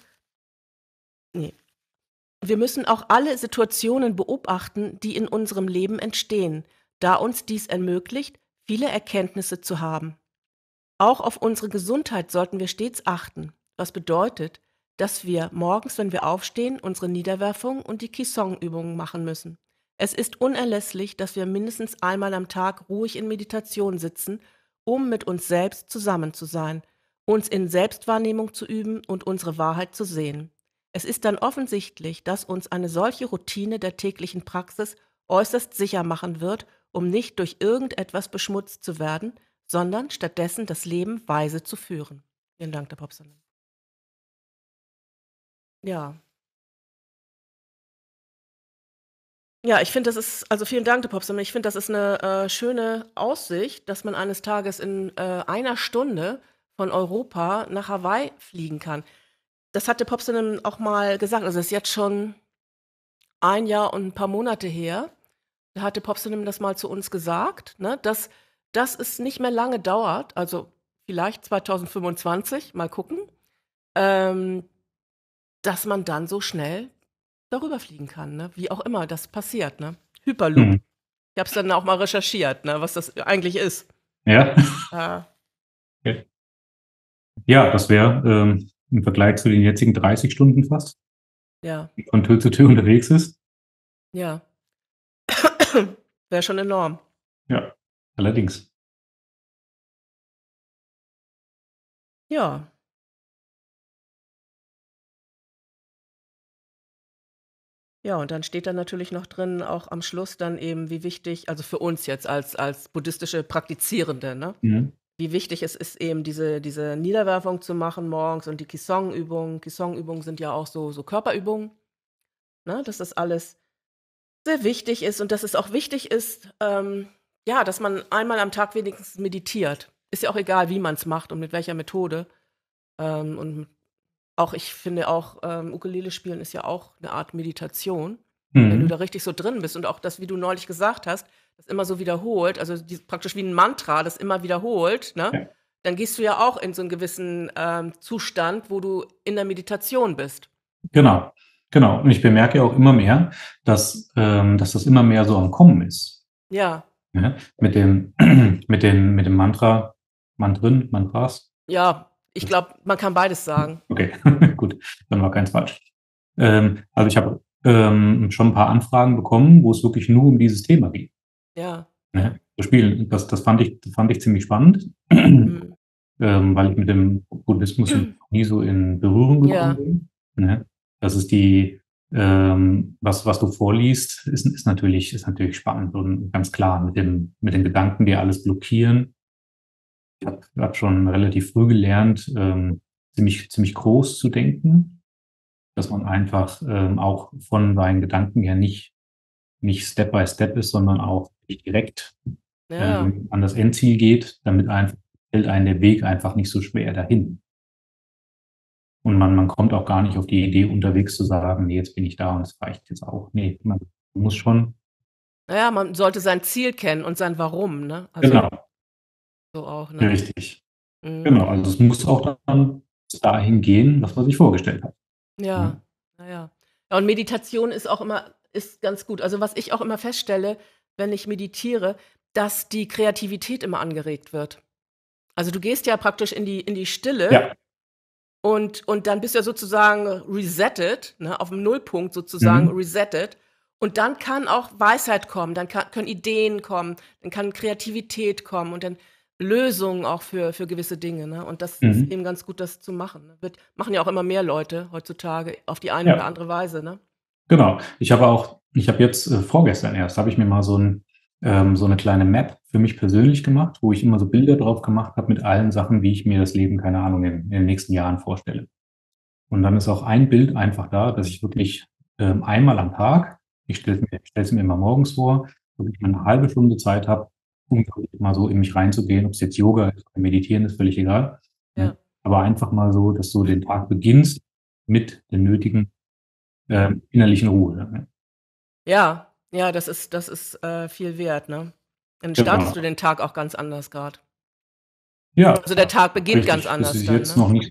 nee, wir müssen auch alle Situationen beobachten, die in unserem Leben entstehen, da uns dies ermöglicht, viele Erkenntnisse zu haben. Auch auf unsere Gesundheit sollten wir stets achten, was bedeutet, dass wir morgens, wenn wir aufstehen, unsere Niederwerfung und die Qigong-Übungen machen müssen. Es ist unerlässlich, dass wir mindestens einmal am Tag ruhig in Meditation sitzen, um mit uns selbst zusammen zu sein, uns in Selbstwahrnehmung zu üben und unsere Wahrheit zu sehen. Es ist dann offensichtlich, dass uns eine solche Routine der täglichen Praxis äußerst sicher machen wird, um nicht durch irgendetwas beschmutzt zu werden, sondern stattdessen das Leben weise zu führen. Vielen Dank, der Popsonnen. Ja. Ja, ich finde, das ist also, vielen Dank, du Popsammler. Ich finde, das ist 'ne, äh, schöne Aussicht, dass man eines Tages in, äh, einer Stunde von Europa nach Hawaii fliegen kann. Das hat der Popsammler auch mal gesagt. Also, das ist jetzt schon ein Jahr und 'n paar Monate her. Da hatte Popsammler das mal zu uns gesagt, ne, dass dass es nicht mehr lange dauert, also, vielleicht zweitausendfünfundzwanzig, mal gucken, ähm, dass man dann so schnell darüber fliegen kann, ne? Wie auch immer das passiert, ne? Hyperloop. Mhm. Ich habe es dann auch mal recherchiert, ne, was das eigentlich ist. Ja. Äh. Okay. Ja, das wäre, ähm, im Vergleich zu den jetzigen dreißig Stunden fast Ja. von Tür zu Tür unterwegs ist. Ja. Wäre schon enorm. Ja, allerdings. Ja. Ja, und dann steht da natürlich noch drin, auch am Schluss dann eben, wie wichtig also, für uns jetzt als als buddhistische Praktizierende, ne, Mhm. wie wichtig es ist, eben diese diese Niederwerfung zu machen morgens und die Qigong-Übungen. Qigong-Übungen sind ja auch so so Körperübungen, ne, dass das alles sehr wichtig ist und dass es auch wichtig ist, ähm, ja, dass man einmal am Tag wenigstens meditiert. Ist ja auch egal, wie man's macht und mit welcher Methode. Ähm, und auch ich finde auch, ähm, Ukulele spielen ist ja auch 'ne Art Meditation, wenn du Mhm. da richtig so drin bist und auch das, wie du neulich gesagt hast, das immer so wiederholt, also, dies praktisch wie 'n Mantra, das immer wiederholt, ne? Ja. Dann gehst du ja auch in so 'n gewissen, ähm, Zustand, wo du in der Meditation bist. Genau, genau. Und ich bemerke auch immer mehr, dass ähm, dass das immer mehr so am Kommen ist, Ja. ne? Mit dem mit dem mit dem Mantra Mantren, Mantras? Ja, ich glaube, man kann beides sagen. Okay, gut, dann war keins falsch. Ähm, also, ich habe, ähm, schon 'n paar Anfragen bekommen, wo es wirklich nur um dieses Thema ging. Ja, ja. Ne, zu spielen. Das das fand ich fand ich ziemlich spannend, Mhm. ähm, weil ich mit dem Buddhismus nie so in Berührung gekommen Ja. bin, ne? Das ist die ähm, was was du vorliest, ist ist natürlich ist natürlich spannend und ganz klar mit dem mit den Gedanken, die alles blockieren. Ich habe habe schon relativ früh gelernt, ähm, ziemlich ziemlich groß zu denken, dass man einfach, ähm, auch von seinen Gedanken her nicht nicht Step by Step ist, sondern auch nicht direkt, Ja. ähm, an das Endziel geht, damit einf fällt einem der Weg einfach nicht so schwer dahin. Und man man kommt auch gar nicht auf die Idee, unterwegs zu sagen: „Ne, jetzt bin ich da und es reicht jetzt auch.“ Ne, man muss schon Na ja, man sollte sein Ziel kennen und sein Warum, ne? Also Genau. so auch, ne? Richtig. Mhm. Genau, also, es muss auch dann dahin gehen, was man sich vorgestellt hat, Ja, ne? na ja. Ja, und Meditation ist auch immer ist ganz gut. Also, was ich auch immer feststelle, wenn ich meditiere, dass die Kreativität immer angeregt wird. Also, du gehst ja praktisch in die in die Stille Ja. und und dann bist du ja sozusagen resettet, ne, auf'm Nullpunkt sozusagen Mhm. resettet. Und dann kann auch Weisheit kommen, dann ka können Ideen kommen, dann kann Kreativität kommen und dann Lösungen auch für für gewisse Dinge, ne? Und das ist Mhm. eben ganz gut, das zu machen, ne? Wird machen ja auch immer mehr Leute heutzutage auf die eine oder Ja. andere Weise, ne? Genau. Ich habe auch ich habe jetzt, äh, vorgestern erst habe ich mir mal so 'n ähm, so 'ne kleine Map für mich persönlich gemacht, wo ich immer so Bilder drauf gemacht habe mit allen Sachen, wie ich mir das Leben, keine Ahnung, in in den nächsten Jahren vorstelle. Und dann ist auch ein Bild einfach da, dass ich wirklich, ähm, einmal am Tag ich stelle es mir ich stelle es mir immer morgens vor, wirklich mal 'ne halbe Stunde Zeit habe, um wirklich mal so in mich reinzugehen. Ob's jetzt Yoga ist oder Meditieren, ist völlig egal, Ja. ne? Aber einfach mal so, dass du den Tag beginnst mit der nötigen, ähm, innerlichen Ruhe, ne? Ja, ja, das ist das ist, äh, viel wert, ne? Dann startest du Genau. den Tag auch ganz anders grad. Ja, Also, der Tag beginnt ganz richtig. Das anders ist dann, jetzt ne? noch nicht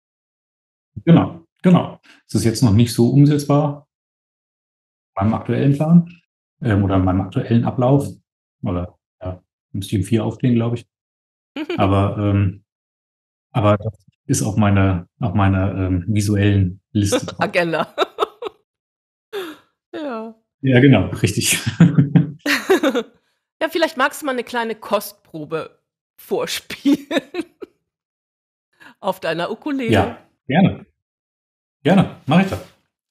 Genau, genau. Es ist jetzt noch nicht so umsetzbar beim aktuellen Plan, ähm, oder in meinem aktuellen Ablauf, oder ja, müsste ich um vier aufstehen, glaube ich. Aber, ähm aber das ist auf meiner auf meiner, ähm, visuellen Liste drauf. Agenda. Ja. Ja, genau, richtig. Ja, vielleicht magst du mal 'ne kleine Kostprobe vorspielen auf deiner Ukulele. Ja, gerne. Gerne, mache ich doch.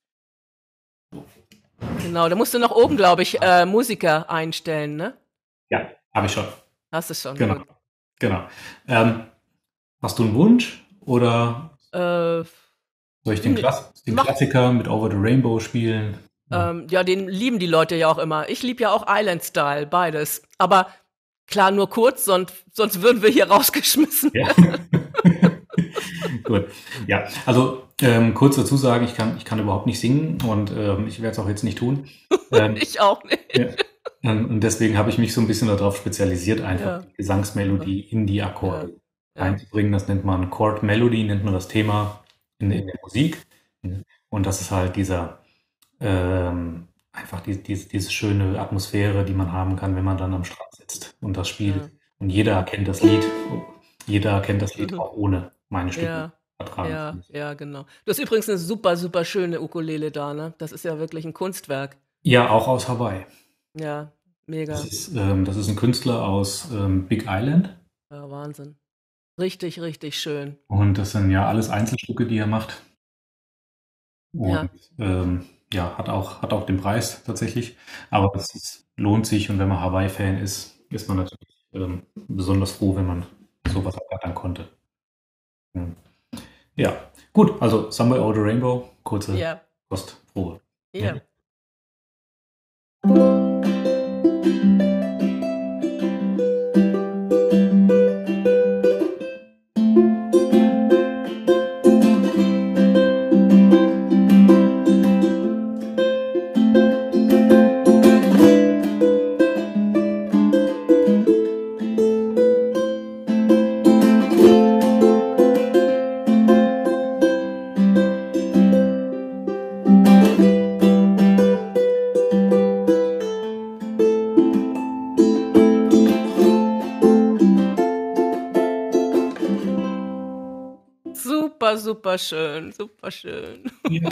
Genau, da musst du noch oben, glaube ich, äh, Musiker einstellen, ne? Ja, habe ich schon. Hast du schon, Genau, gut. genau. Ähm, hast du 'n Wunsch oder Äh, soll ich den ne, Klass den mach Klassiker mit „Over the Rainbow“ spielen? Ja. Ähm, ja, den lieben die Leute ja auch immer. Ich liebe ja auch Island Style, beides. Aber klar, nur kurz, sonst sonst würden wir hier rausgeschmissen Ja. werden. Gut. Ja, also, ähm, kurz dazu sagen, ich kann ich kann überhaupt nicht singen und, ähm, ich werde es auch jetzt nicht tun. Ähm, Ich auch nicht. ja, ähm, und deswegen habe ich mich so 'n bisschen da drauf spezialisiert, einfach Ja, die super. Gesangsmelodie in die Ja, Akkorde ja. reinzubringen. Das nennt man Chord Melody, nennt man das Thema in in Mhm. der Musik. Mhm. Und das ist halt dieser ähm, einfach die dies diese schöne Atmosphäre, die man haben kann, wenn man dann am Strand sitzt und das spielt. Ja. Und jeder kennt das Lied. Jeder kennt das Lied Mhm. auch ohne meine Stimme Ja, ertragen zu ja, müssen. ja, genau. Du hast übrigens 'ne super, super schöne Ukulele da, ne? Das ist ja wirklich 'n Kunstwerk. Ja, auch aus Hawaii. Ja, Das mega. ist ähm, das ist 'n Künstler aus, ähm, Big Island. Ja, Wahnsinn. Richtig, richtig schön. Und das sind ja alles Einzelstücke, die er macht. Und, Ja. ähm, ja, hat auch hat auch den Preis tatsächlich. Aber es ist lohnt sich und wenn man Hawaii-Fan ist, ist man natürlich, ähm, besonders froh, wenn man so was ergattern konnte. Mhm. Ja, gut, also „Somewhere Over the Rainbow“, kurze Ja. Kostprobe. Ja. Ja. Super, super schön, super schön. Ja.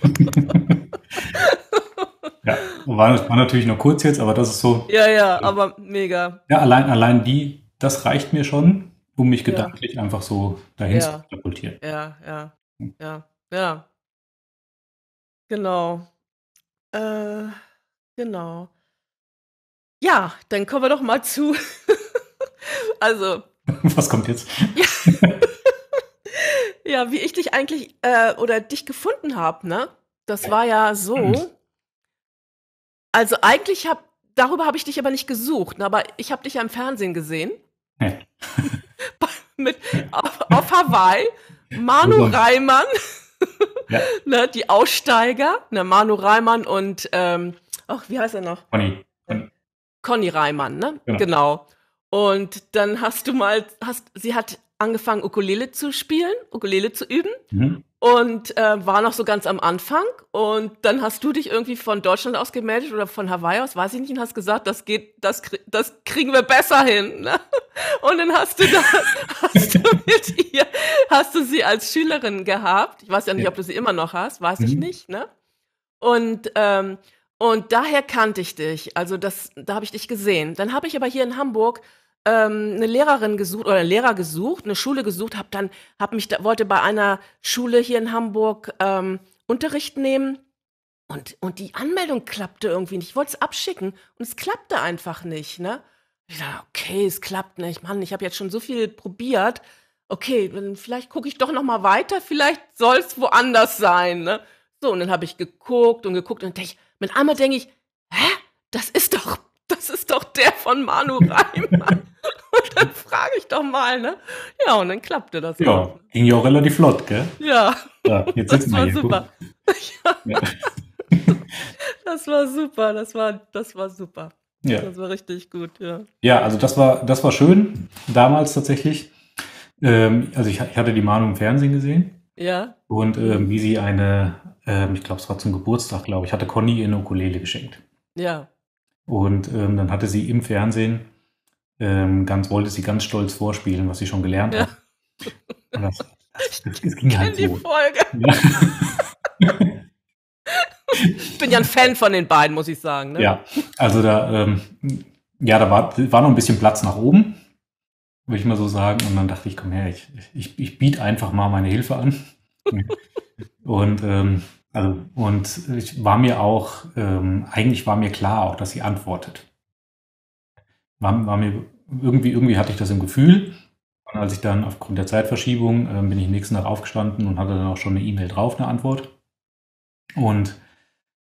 Ja, war war natürlich nur kurz jetzt, aber das ist so Ja, ja, aber mega. ja, allein allein die das reicht mir schon, um mich Ja. gedanklich einfach so dahin zu Ja, katapultieren. ja, ja, Hm. ja, ja. Genau. Äh, genau. Ja, dann kommen wir doch mal zu also Was kommt jetzt? Ja. Ja, wie ich dich eigentlich, äh oder dich gefunden habe, ne? Das war ja so also, eigentlich habe darüber habe ich dich aber nicht gesucht, ne, aber ich habe dich ja im Fernsehen gesehen. Ja. Bei mit auf auf Hawaii, Wo Manu sonst? Reimann, Ja. ne, die Aussteiger, ne, Manu Reimann und, ähm ach, wie heißt er noch? Conny, Äh, Conny. Conny Reimann, ne? Genau. Genau. Und dann hast du mal hast sie hat angefangen, Ukulele zu spielen Ukulele zu üben Mhm. und, äh, war noch so ganz am Anfang. Und dann hast du dich irgendwie von Deutschland aus gemeldet oder von Hawaii aus, weiß ich nicht, und hast gesagt: „Das geht das krie das kriegen wir besser hin“, ne? Und dann hast du das hast du mit ihr hast du sie als Schülerin gehabt. Ich weiß ja nicht, Ja. ob du sie immer noch hast, weiß ich Mhm. nicht, ne? Und, ähm und daher kannte ich dich. Also, das da habe ich dich gesehen. Dann habe ich aber hier in Hamburg, ähm, 'ne Lehrerin gesucht oder 'n Lehrer gesucht, 'ne Schule gesucht, habe dann habe mich da wollte bei einer Schule hier in Hamburg, ähm, Unterricht nehmen und und die Anmeldung klappte irgendwie nicht. Ich wollte es abschicken und es klappte einfach nicht, ne? Ich dachte: „Okay, es klappt nicht. Mann, ich habe jetzt schon so viel probiert. Okay, dann vielleicht gucke ich doch noch mal weiter, vielleicht soll's woanders sein“, ne? So, und dann habe ich geguckt und geguckt und dann denke ich mit einmal denke ich: „Hä? Das ist doch das ist doch der von Manu Reimann.“ Und dann frage ich doch mal, ne? Ja, und dann klappte das auch, Ja, ne? ging ja auch relativ flott, gell? Ja, Ja, jetzt das sitzen wir war hier, guck. super. Ja. Ja. Das war super, das war das war super. Ja. Das war richtig gut, ja. Ja, also das war das war schön damals tatsächlich. Ähm, also ich ha ich hatte die Manu im Fernsehen gesehen Ja. und, ähm, Mhm. wie sie eine ähm, ich glaube, es war zum Geburtstag, glaube ich, hatte Conny ihr 'ne Ukulele geschenkt. Ja. Und, ähm, dann hatte sie im Fernsehen ähm, ganz wollte sie ganz stolz vorspielen, was sie schon gelernt Ja. hat. Und das das Ich das es ging kenne halt die so. Folge. Ja. Ich bin ja 'n Fan von den beiden, muss ich sagen, ne? Ja, also da, ähm ja, da war war noch 'n bisschen Platz nach oben, würde ich mal so sagen. Und dann dachte ich: „Komm her, ich ich ich biete einfach mal meine Hilfe an.“ Und, ähm also und ich war mir auch ähm, eigentlich war mir klar auch, dass sie antwortet. War war mir irgendwie irgendwie hatte ich das im Gefühl. Und als ich dann aufgrund der Zeitverschiebung ähm, bin ich nächsten Tag aufgestanden und hatte dann auch schon 'ne E-Mail drauf, 'ne Antwort. Und,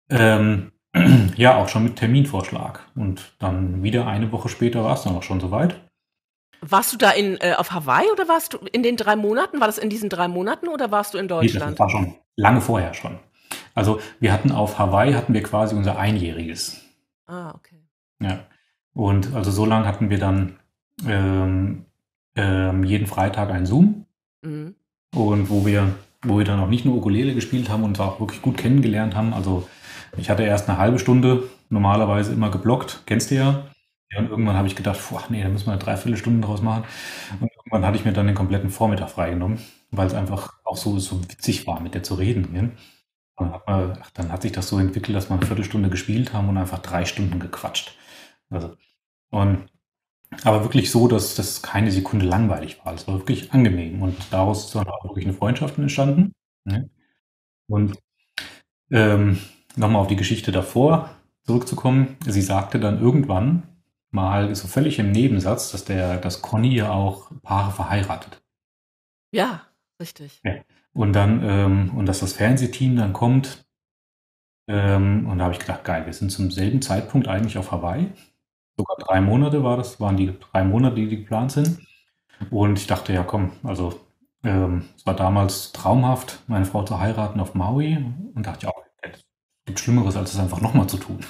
Ähm, ja, auch schon mit Terminvorschlag. Und dann wieder eine Woche später war es dann auch schon soweit. Warst du da in, äh, auf Hawaii oder warst du in den drei Monaten? War das in diesen drei Monaten oder warst du in Ne, das Deutschland? war schon lange vorher schon. Also, wir hatten auf Hawaii hatten wir quasi unser Einjähriges. Ah, okay. Ja. Und also so lang hatten wir dann ähm, ähm, jeden Freitag ein Zoom. Mhm. Und wo wir, wo wir dann auch nicht nur Ukulele gespielt haben und uns auch wirklich gut kennengelernt haben. Also ich hatte erst eine halbe Stunde normalerweise immer geblockt, kennst du ja. Ja, und irgendwann habe ich gedacht, boah, nee, da müssen wir eine Dreiviertelstunde draus machen. Und irgendwann hatte ich mir dann den kompletten Vormittag freigenommen, weil es einfach auch so, so witzig war, mit der zu reden. Ne? Dann hat man, ach, dann hat sich das so entwickelt, dass wir eine Viertelstunde gespielt haben und einfach drei Stunden gequatscht. Also, und aber wirklich so, dass das keine Sekunde langweilig war. Es war wirklich angenehm und daraus ist dann auch wirklich eine Freundschaft entstanden, ne? Und, ähm, noch mal auf die Geschichte davor zurückzukommen. Sie sagte dann irgendwann mal so völlig im Nebensatz, dass der dass Conny ja auch Paare verheiratet. Ja, richtig. Ja. Und dann, ähm und dass das Fernsehteam dann kommt, ähm, und da habe ich gedacht: „Geil, wir sind zum selben Zeitpunkt eigentlich auf Hawaii.“ Sogar drei Monate war das waren die drei Monate, die die geplant sind. Und ich dachte, ja komm, also ähm, es war damals traumhaft, meine Frau zu heiraten auf Maui und dachte ja auch, es gibt Schlimmeres, als es einfach nochmal zu tun.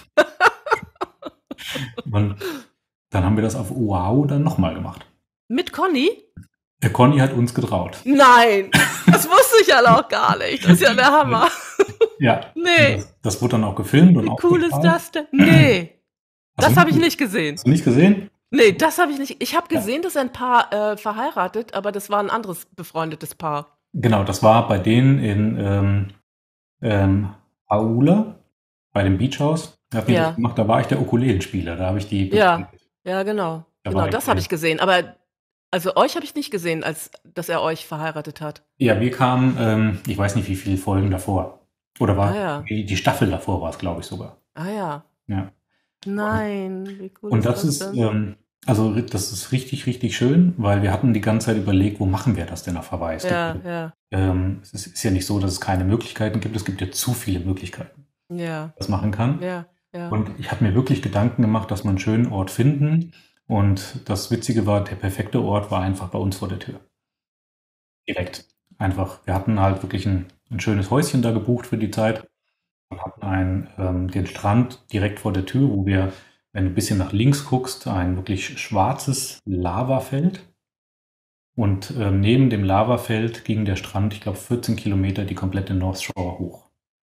Und dann haben wir das auf Oahu dann nochmal gemacht. Mit Conny? Der Conny hat uns getraut. Nein, das wusste ich ja noch gar nicht. Das ist ja der Hammer. Ja, Nee, das, das wurde dann auch gefilmt und wie cool ist ausgestrahlt. das denn? Nee, Hast du das habe ich nicht, nicht gesehen. hast du nicht gesehen? Nee, das habe ich nicht. Ich habe Ja. gesehen, dass ein Paar äh, verheiratet, aber das war ein anderes befreundetes Paar. Genau, das war bei denen in ähm, ähm, Aula, bei dem Beach House. Da hatten die das Ja, gemacht, da war ich der Ukulelenspieler, da habe ich die ja, begleitet. ja, genau. Da Genau, war ich das habe der. ich gesehen. Aber also euch habe ich nicht gesehen, als dass er euch verheiratet hat. Ja, wir kamen, ähm, ich weiß nicht, wie viele Folgen davor. Oder Ah war ja, die, die Staffel davor war es, glaube ich, sogar. ah ja. Ja. Und, Nein, wie cool und ist das das ist, denn? ähm, also ri- das ist richtig, richtig schön, weil wir hatten die ganze Zeit überlegt, wo machen wir das denn auf Hawaii? Es gibt, Ja, ja, ähm, es ist, ist ja nicht so, dass es keine Möglichkeiten gibt, es gibt ja zu viele Möglichkeiten, ja, was man machen kann. ja, ja. Und ich habe mir wirklich Gedanken gemacht, dass wir einen schönen Ort finden. Und das Witzige war, der perfekte Ort war einfach bei uns vor der Tür. Direkt. Einfach. Wir hatten halt wirklich ein, ein schönes Häuschen da gebucht für die Zeit. Wir hatten einen, ähm, den Strand direkt vor der Tür, wo wir, wenn du ein bisschen nach links guckst, ein wirklich schwarzes Lavafeld. Und ähm, neben dem Lavafeld ging der Strand, ich glaube, vierzehn Kilometer die komplette North Shore hoch.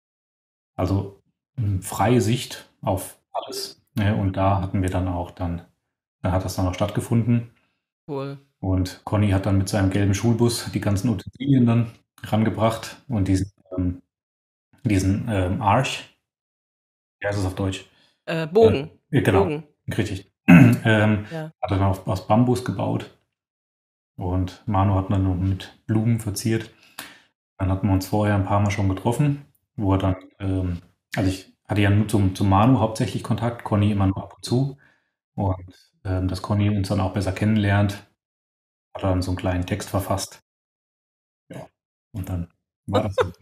Also ähm, freie Sicht auf alles. Ne? Und da hatten wir dann auch dann, da hat das dann auch stattgefunden. Cool. Und Conny hat dann mit seinem gelben Schulbus die ganzen Utensilien dann rangebracht und diesen, ähm, diesen ähm, Arch, wie heißt es auf Deutsch? Äh, Äh, Bogen. ja, genau, Bogen. richtig. ähm, Ja. hat er dann auf, aus Bambus gebaut und Manu hat dann noch mit Blumen verziert. Dann hatten wir uns vorher ein paar Mal schon getroffen, wo er dann, ähm, also ich hatte ja nur zum, zum Manu hauptsächlich Kontakt, Conny immer nur ab und zu. Und ähm, dass Conny uns dann auch besser kennenlernt, hat er dann so einen kleinen Text verfasst. Ja, und dann war das so.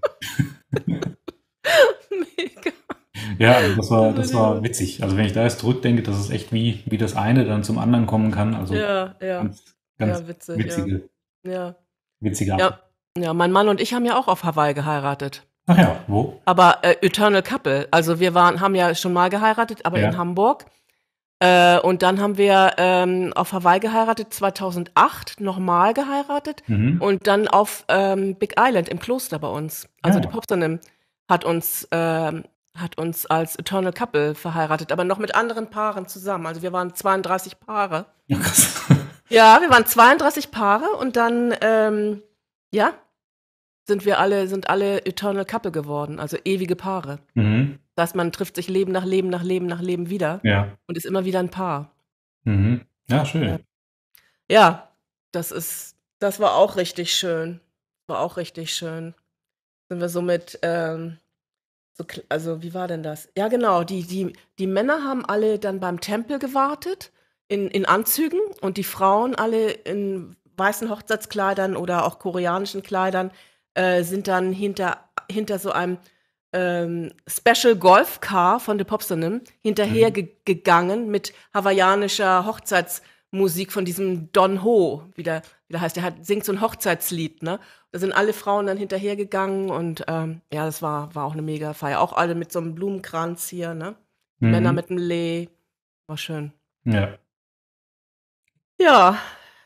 Mega. Ja, also das war, Das das finde ich war gut. witzig. Also wenn ich da jetzt zurückdenke, das ist echt wie, wie das eine dann zum anderen kommen kann. Also Ja, ja. ganz, ganz Ja, witzig, ja. witzige, Ja. witzige Art. Ja. Ja, mein Mann und ich haben ja auch auf Hawaii geheiratet. Ach ja, wo? Aber äh, Eternal Couple. Also wir waren, haben ja schon mal geheiratet, aber in Ja. Hamburg. Äh, und dann haben wir ähm, auf Hawaii geheiratet, zweitausendacht nochmal geheiratet Mhm. und dann auf ähm, Big Island im Kloster bei uns. Also die Ja. Popsonim hat uns, ähm, hat uns als Eternal Couple verheiratet, aber noch mit anderen Paaren zusammen. Also wir waren zweiunddreißig Paare. Ja, krass. Ja, wir waren zweiunddreißig Paare und dann, ähm, ja, sind wir alle, sind alle Eternal Couple geworden, also ewige Paare. Mhm. Das heißt, man trifft sich Leben nach Leben nach Leben nach Leben wieder Ja. und ist immer wieder ein Paar. Mhm. Ja, Ja. schön. Ja, das ist, das war auch richtig schön. War auch richtig schön. Sind wir so mit, ähm, so, kl- also wie war denn das? Ja, genau, die, die, die Männer haben alle dann beim Tempel gewartet, in, in Anzügen und die Frauen alle in weißen Hochzeitskleidern oder auch koreanischen Kleidern, äh, sind dann hinter, hinter so einem ähm, Special Golf Car von de Popsonim hinterher Mhm. ge gegangen mit hawaiianischer Hochzeitsmusik von diesem Don Ho, wie der wie der heißt. Der hat singt so 'n Hochzeitslied, ne? Da sind alle Frauen dann hinterhergegangen und, ähm, ja, das war war auch 'ne Megafeier. Auch alle mit so 'nem Blumenkranz hier, ne? Die Männer Mhm. mit'm Lei. War schön. Ja. Ja.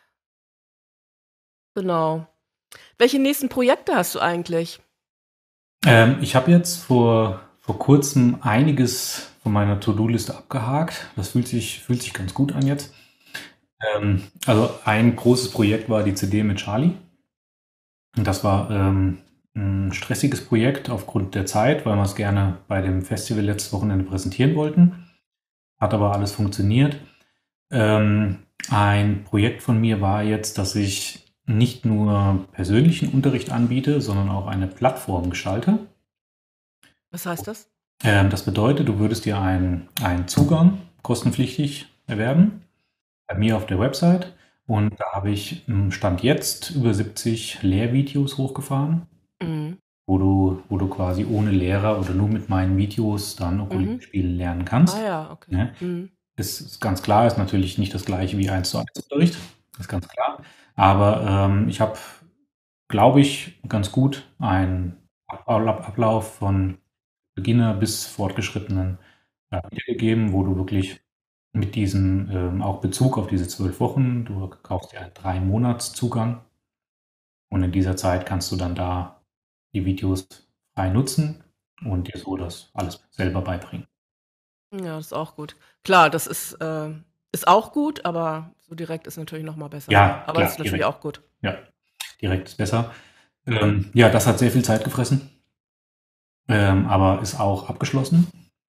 Genau. Welche nächsten Projekte hast du eigentlich? Ähm, ich habe jetzt vor vor Kurzem einiges von meiner To-do-Liste abgehakt. Das fühlt sich fühlt sich ganz gut an jetzt. Ähm, also, ein großes Projekt war die CD mit Charlie. Und das war, ähm, 'n stressiges Projekt aufgrund der Zeit, weil wir's gerne bei dem Festival letztes Wochenende präsentieren wollten. Hat aber alles funktioniert. Ähm, ein Projekt von mir war jetzt, dass ich nicht nur persönlichen Unterricht anbiete, sondern auch eine Plattform gestalte. Was heißt das? Ähm, das bedeutet, du würdest dir einen einen Zugang kostenpflichtig erwerben bei mir auf der Website und da habe ich, hm, Stand jetzt über siebzig Lehrvideos hochgefahren Mhm. wo du wo du quasi ohne Lehrer oder nur mit meinen Videos dann Ukulele Mhm. spielen lernen Ah kannst, ja, okay. ne? Mhm. Ist ist ganz klar, ist natürlich nicht das Gleiche wie Eins-zu-eins Unterricht, ist ganz klar. Aber, ähm, ich habe, glaube ich, ganz gut einen Ablauf Ablauf von Beginner bis Fortgeschrittenen, ja, wiedergegeben, wo du wirklich mit diesem, ähm auch Bezug auf diese zwölf Wochen du kaufst dir einen drei Monats-Zugang und in dieser Zeit kannst du dann da die Videos frei nutzen und dir so das alles selber beibringen. Ja, das ist auch gut. Klar, das ist, äh ist auch gut, aber so direkt ist natürlich noch mal besser, ne? Ja, Aber klar, ist natürlich direkt. auch gut. Ja, direkt ist besser. Ähm, ja, das hat sehr viel Zeit gefressen. Ähm, aber ist auch abgeschlossen.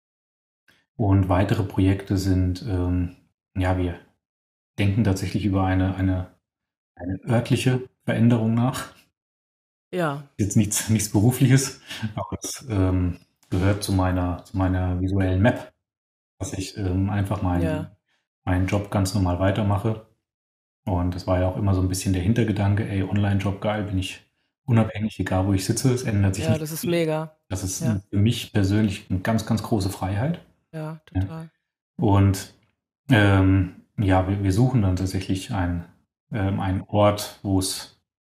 Und weitere Projekte sind, ähm ja, wir denken tatsächlich über eine eine eine örtliche Veränderung nach. Ja. Jetzt nichts nichts Berufliches, aber das, ähm, gehört zu meiner zu meiner visuellen Map, dass ich, ähm, einfach Ja. meinen meinen Job ganz normal weitermache. Und das war ja auch immer so 'n bisschen der Hintergedanke: „Ey, Onlinejob, geil, bin ich unabhängig, egal wo ich sitze, es ändert sich Ja, nichts das ist für mich.“ mega. Das ist, Ja. hm, für mich persönlich 'ne ganz, ganz große Freiheit, Ja, ja. total. Und, ähm, ja, wir wir suchen dann tatsächlich einen ähm, einen Ort, wo's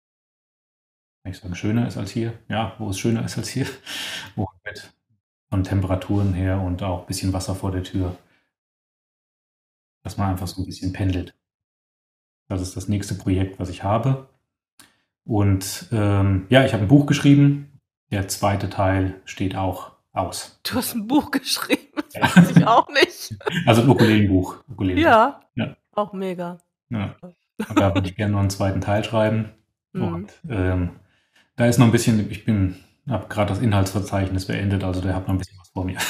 kann ich sagen, schöner ist als hier? Ja, wo es schöner ist als hier, wo mit von Temperaturen her und auch bisschen Wasser vor der Tür dass man einfach so 'n bisschen pendelt. Das ist das nächste Projekt, was ich habe. Und, ähm, ja, ich habe 'n Buch geschrieben. Der zweite Teil steht auch aus. Du hast 'n Buch geschrieben? Das Ja. wusste ich auch nicht. Also 'n Ukulelenbuch Ukulelenbuch, Ja, ja. auch mega. Ja. Und da würde ich gerne noch 'n zweiten Teil schreiben. Mhm. Und, ähm, da ist noch 'n bisschen ich bin habe grad das Inhaltsverzeichnis beendet, also der hat noch 'n bisschen was vor mir.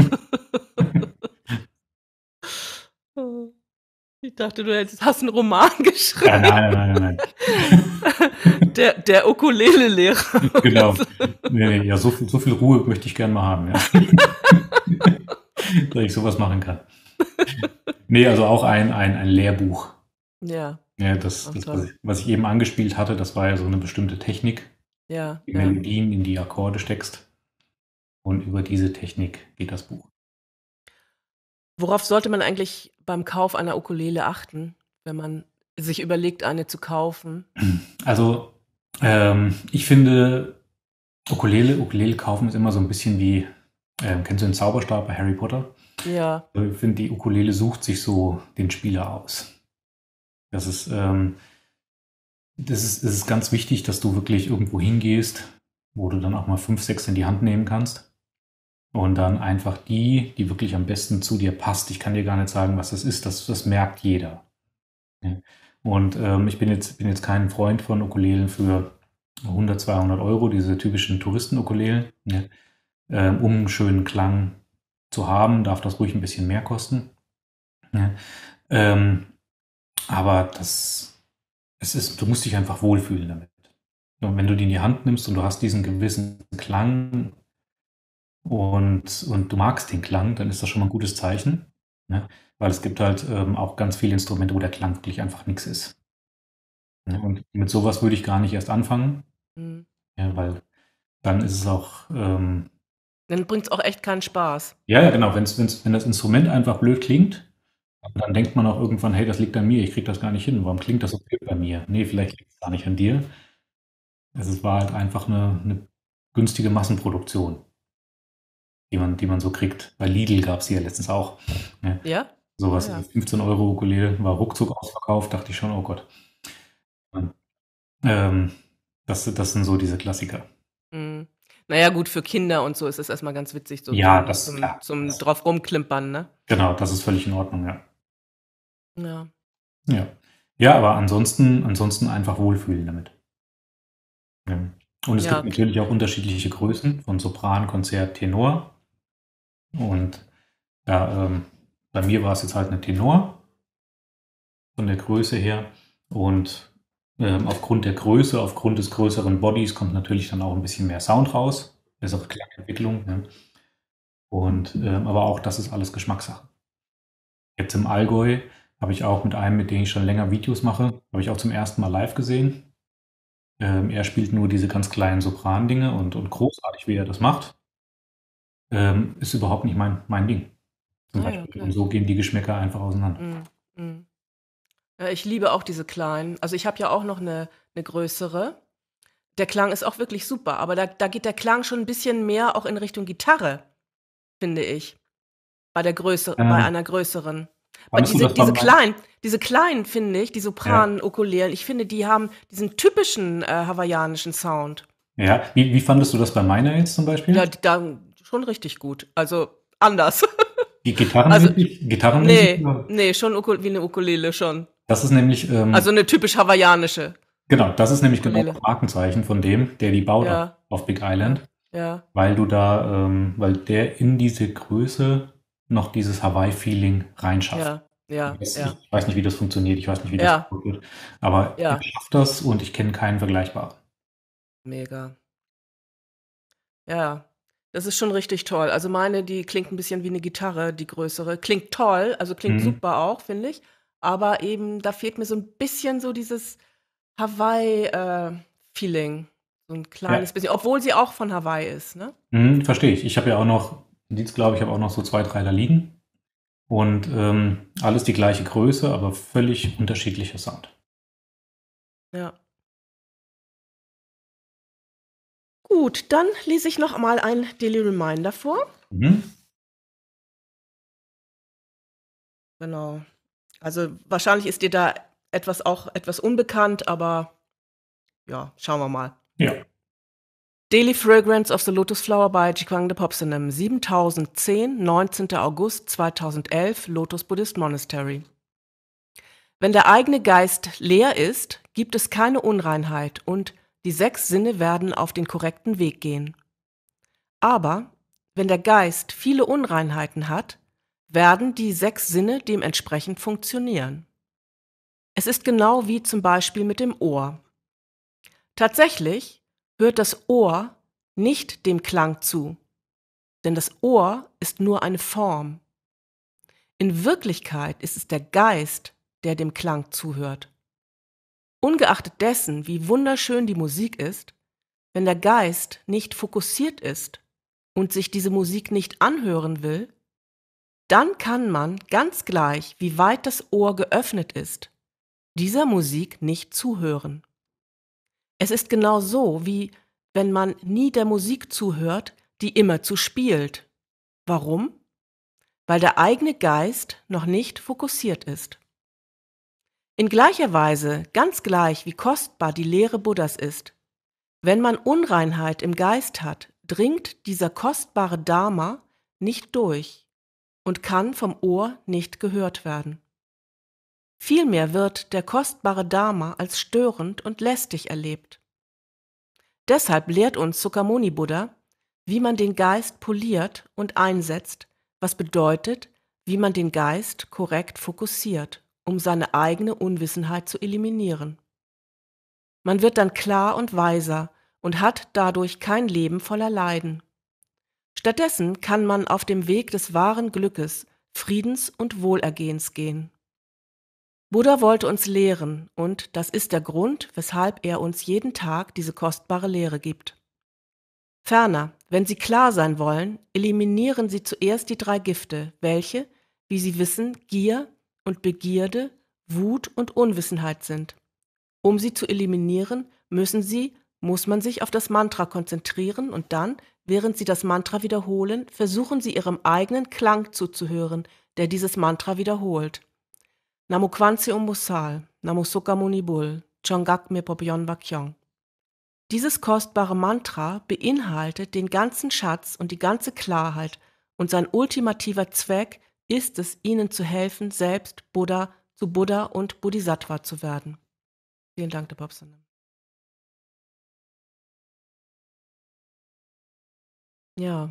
Ich dachte, du hättest hast 'n Roman Ja, geschrieben. nein, nein, nein, nein. Der der Ukulelelehrer oder Genau. so. Ne, ne, ja, so viel so viel Ruhe möchte ich gern mal haben, ja. Dass ich so was machen kann. Ne, also auch ein ein ein Lehrbuch. Ja. Ja, das Ach das, was toll. ich was ich eben angespielt hatte, das war ja so 'ne bestimmte Technik, Ja, die ja. Melodien in die Akkorde steckst. Und über diese Technik geht das Buch. Worauf sollte man eigentlich beim Kauf einer Ukulele achten, wenn man sich überlegt, eine zu kaufen? Also, ähm, ich finde, Ukulele Ukulele kaufen ist immer so 'n bisschen wie ähm, kennst du den Zauberstab bei Harry Potter? Ja. Äh, ich finde, die Ukulele sucht sich so den Spieler aus. Das ist, ähm das ist es ist ganz wichtig, dass du wirklich irgendwo hingehst, wo du dann auch mal fünf, sechs in die Hand nehmen kannst und dann einfach die, die wirklich am besten zu dir passt. Ich kann dir gar nicht sagen, was das ist, das das merkt jeder. Ja. Und, ähm, ich bin jetzt bin jetzt kein Freund von Ukulelen für hundert, zweihundert Euro, diese typischen Touristen-Ukulelen, ne? Ähm, um 'n schönen Klang zu haben, darf das ruhig 'n bisschen mehr kosten, ne? Ähm, aber das es ist du musst dich einfach wohlfühlen damit. Und wenn du die in die Hand nimmst und du hast diesen gewissen Klang und und du magst den Klang, dann ist das schon mal 'n gutes Zeichen, ne? Weil es gibt halt, ähm, auch ganz viele Instrumente, wo der Klang wirklich einfach nix ist. Ne, und mit so was würde ich gar nicht erst anfangen, Mhm. ja, weil dann ist es auch, ähm Dann bringt's auch echt keinen Spaß. Ja, ja, genau. Wenn's wenn's wenn das Instrument einfach blöd klingt, dann denkt man auch irgendwann: „Hey, das liegt an mir. Ich kriege das gar nicht hin. Warum klingt das so blöd bei mir?“ Ne, vielleicht liegt's gar nicht an dir. Also, es war halt einfach 'ne 'ne günstige Massenproduktion die man die man so kriegt. Bei Lidl gab's die ja letztens auch, ne? Ja? So Ah was, ja. fünfzehn Euro Ukulele, war ruckzuck ausverkauft, dachte ich schon: „Oh Gott.“ Ähm, ähm, das das sind so diese Klassiker. Mhm. Na ja, gut, für Kinder und so ist es erst mal ganz witzig, so Ja, zum das zum klar. zum Das drauf rumklimpern, ne? Genau, das ist völlig in Ordnung, ja. Ja. Ja. Ja, aber ansonsten ansonsten einfach wohlfühlen damit. Ja. Und es Ja, gibt okay. natürlich auch unterschiedliche Größen von Sopran, Konzert, Tenor. Und da, ähm bei mir war's jetzt halt 'ne Tenor von der Größe her. Und, ähm, aufgrund der Größe, aufgrund des größeren Bodys kommt natürlich dann auch 'n bisschen mehr Sound raus, bessere Klangentwicklung, ne? Und, ähm aber auch das ist alles Geschmackssache. Jetzt im Allgäu habe ich auch mit einem, mit dem ich schon länger Videos mache habe ich auch zum ersten Mal live gesehen. Ähm, er spielt nur diese ganz kleinen Sopran-Dinge und und großartig, wie er das macht. Ähm, ist überhaupt nicht mein mein Ding, zum Ah ja, Beispiel. Und okay. so gehen die Geschmäcker einfach auseinander. Mhm, mhm. Ja, ich liebe auch diese kleinen. Also, ich habe ja auch noch 'ne 'ne größere. Der Klang ist auch wirklich super, aber da da geht der Klang schon 'n bisschen mehr auch in Richtung Gitarre, finde ich, bei der Größe bei Ähm einer größeren. Weil Fandest du diese das bei diese mein kleinen diese kleinen, finde ich, die Ja. Sopran-Ukulelen, ich finde, die haben diesen typischen, äh, hawaiianischen Sound. Ja, wie wie fandest du das bei meiner jetzt zum Ja, Beispiel? d dann schon richtig gut. Also, anders. Gi Also, gitarrenmäßig gitarrenmäßig, ne, oder? ne, schon Uku wie 'ne Ukulele schon. Das ist nämlich, ähm Also, 'ne typisch hawaiianische Genau, das ist nämlich genau Ukulele. das Markenzeichen von dem, der die baut auf Ja, auf Big ja, Island, ja. weil du da, ähm weil der in diese Größe noch dieses Hawaii-Feeling reinschafft. Ja, ja, Das ja. ich weiß nicht, wie das funktioniert, ich weiß nicht, wie das Ja. wird, aber er Ja. schafft das und ich kenne keinen vergleichbaren. Mega. Ja, das ist schon richtig toll. Also, meine, die klingt 'n bisschen wie 'ne Gitarre, die größere. Klingt toll, also, klingt Mhm. super auch, finde ich, aber eben, da fehlt mir so 'n bisschen so dieses Hawaii, äh, Feeling, so 'n Ja. kleines bisschen, obwohl sie auch von Hawaii ist, ne? Mhm, verstehe ich. Ich habe ja auch noch Lieds glaube ich, habe auch noch so zwei, drei da liegen und, ähm, alles die gleiche Größe, aber völlig unterschiedlicher Sound. Ja. Gut, dann lese ich noch mal ein Daily Reminder vor. Mhm. Genau. Also, wahrscheinlich ist dir da etwas auch etwas unbekannt, aber ja, schauen wir mal. Ja. Daily Fragrance of the Lotus Flower by Jigwangde Phopsanem, siebentausendzehn, neunzehnter August zweitausendelf, Lotus Buddhist Monastery. Wenn der eigene Geist leer ist, gibt es keine Unreinheit und die sechs Sinne werden auf den korrekten Weg gehen. Aber wenn der Geist viele Unreinheiten hat, werden die sechs Sinne dementsprechend funktionieren. Es ist genau wie zum Beispiel mit dem Ohr. Tatsächlich hört das Ohr nicht dem Klang zu, denn das Ohr ist nur eine Form. In Wirklichkeit ist es der Geist, der dem Klang zuhört. Ungeachtet dessen, wie wunderschön die Musik ist, wenn der Geist nicht fokussiert ist und sich diese Musik nicht anhören will, dann kann man, ganz gleich, wie weit das Ohr geöffnet ist, dieser Musik nicht zuhören. Es ist genau so, wie wenn man nie der Musik zuhört, die immerzu spielt. Warum? Weil der eigene Geist noch nicht fokussiert ist. In gleicher Weise, ganz gleich wie kostbar die Lehre Buddhas ist, wenn man Unreinheit im Geist hat, dringt dieser kostbare Dharma nicht durch und kann vom Ohr nicht gehört werden. Vielmehr wird der kostbare Dharma als störend und lästig erlebt. Deshalb lehrt uns Sukamoni-Buddha, wie man den Geist poliert und einsetzt, was bedeutet, wie man den Geist korrekt fokussiert, um seine eigene Unwissenheit zu eliminieren. Man wird dann klar und weiser und hat dadurch kein Leben voller Leiden. Stattdessen kann man auf dem Weg des wahren Glückes, Friedens und Wohlergehens gehen. Buddha wollte uns lehren und das ist der Grund, weshalb er uns jeden Tag diese kostbare Lehre gibt. Ferner, wenn Sie klar sein wollen, eliminieren Sie zuerst die drei Gifte, welche, wie Sie wissen, Gier und Begierde, Wut und Unwissenheit sind. Um sie zu eliminieren, müssen Sie, muss man sich auf das Mantra konzentrieren und dann, während Sie das Mantra wiederholen, versuchen Sie Ihrem eigenen Klang zuzuhören, der dieses Mantra wiederholt. Namo Kwanse Om Musal, Namo Sukamuni Bul, Chongak Me Popyon Bakyong. Dieses kostbare Mantra beinhaltet den ganzen Schatz und die ganze Klarheit und sein ultimativer Zweck ist es, Ihnen zu helfen, selbst Buddha zu Buddha und Bodhisattva zu werden. Vielen Dank, der Babsalam. Ja.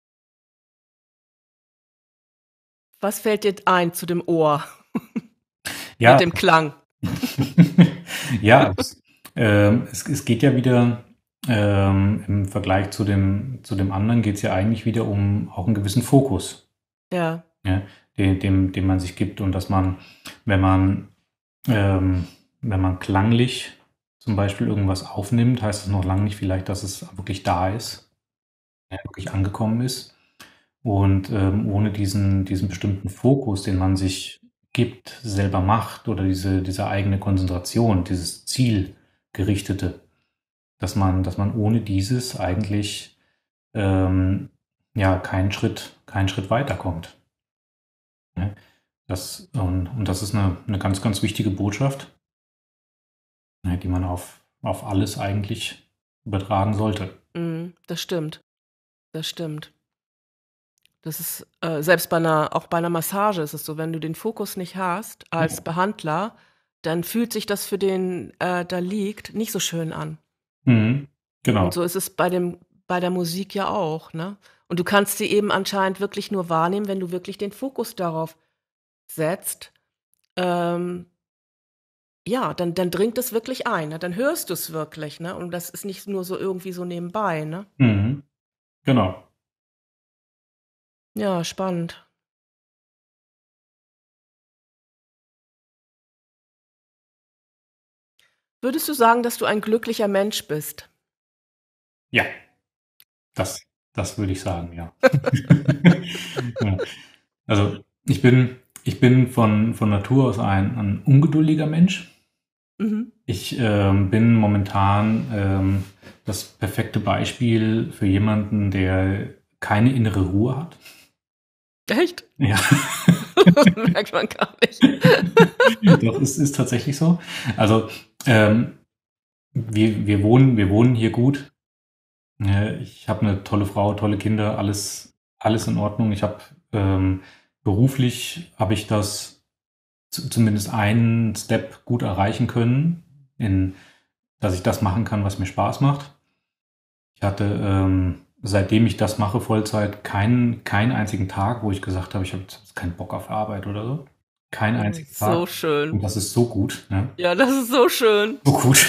Was fällt dir ein zu dem Ohr? Ja. Mit dem Klang. Ja, es, ähm, es, es geht ja wieder ähm, im Vergleich zu dem, zu dem anderen geht es ja eigentlich wieder um auch einen gewissen Fokus, Ja. ja, den, dem, den man sich gibt und dass man, wenn man, ähm, wenn man klanglich zum Beispiel irgendwas aufnimmt, heißt das noch lange nicht vielleicht, dass es wirklich da ist, ja, wirklich angekommen ist. Und ähm, ohne diesen, diesen bestimmten Fokus, den man sich gibt, selber macht oder diese, diese eigene Konzentration, dieses Zielgerichtete, dass man, dass man ohne dieses eigentlich ähm, ja, keinen Schritt, keinen Schritt weiterkommt. Ne? Das, und, und das ist eine, eine ganz, ganz wichtige Botschaft, ne, die man auf, auf alles eigentlich übertragen sollte. Mm, das stimmt. Das stimmt. Das ist äh, selbst bei einer, auch bei einer Massage ist es so, wenn du den Fokus nicht hast als Ja. Behandler, dann fühlt sich das für den äh, da liegt nicht so schön an. Mhm. Genau. Und so ist es bei dem bei der Musik ja auch, ne? Und du kannst sie eben anscheinend wirklich nur wahrnehmen, wenn du wirklich den Fokus darauf setzt. Ähm, ja, dann dann dringt es wirklich ein, ne? Dann hörst du's wirklich, ne? Und das ist nicht nur so irgendwie so nebenbei, ne? Mhm. Genau. Ja, spannend. Würdest du sagen, dass du ein glücklicher Mensch bist? Ja. Das das würde ich sagen, ja. Ja. Also, ich bin ich bin von von Natur aus ein ein ungeduldiger Mensch. Mhm. Ich, ähm, bin momentan, ähm, das perfekte Beispiel für jemanden, der keine innere Ruhe hat. Echt? Ja. Das merkt man gar nicht. Doch, es ist tatsächlich so. Also, ähm, wir wir wohnen wir wohnen hier gut. Äh, ich habe 'ne tolle Frau, tolle Kinder, alles alles in Ordnung. Ich habe, ähm beruflich habe ich das zu zumindest einen Step gut erreichen können, in dass ich das machen kann, was mir Spaß macht. Ich hatte, ähm, seitdem ich das mache, Vollzeit, keinen keinen einzigen Tag, wo ich gesagt habe, ich habe jetzt keinen Bock auf Arbeit oder so. Keinen Oh, einzigen Tag. so schön. Und das ist so gut, ne? Ja, das ist so schön. So gut.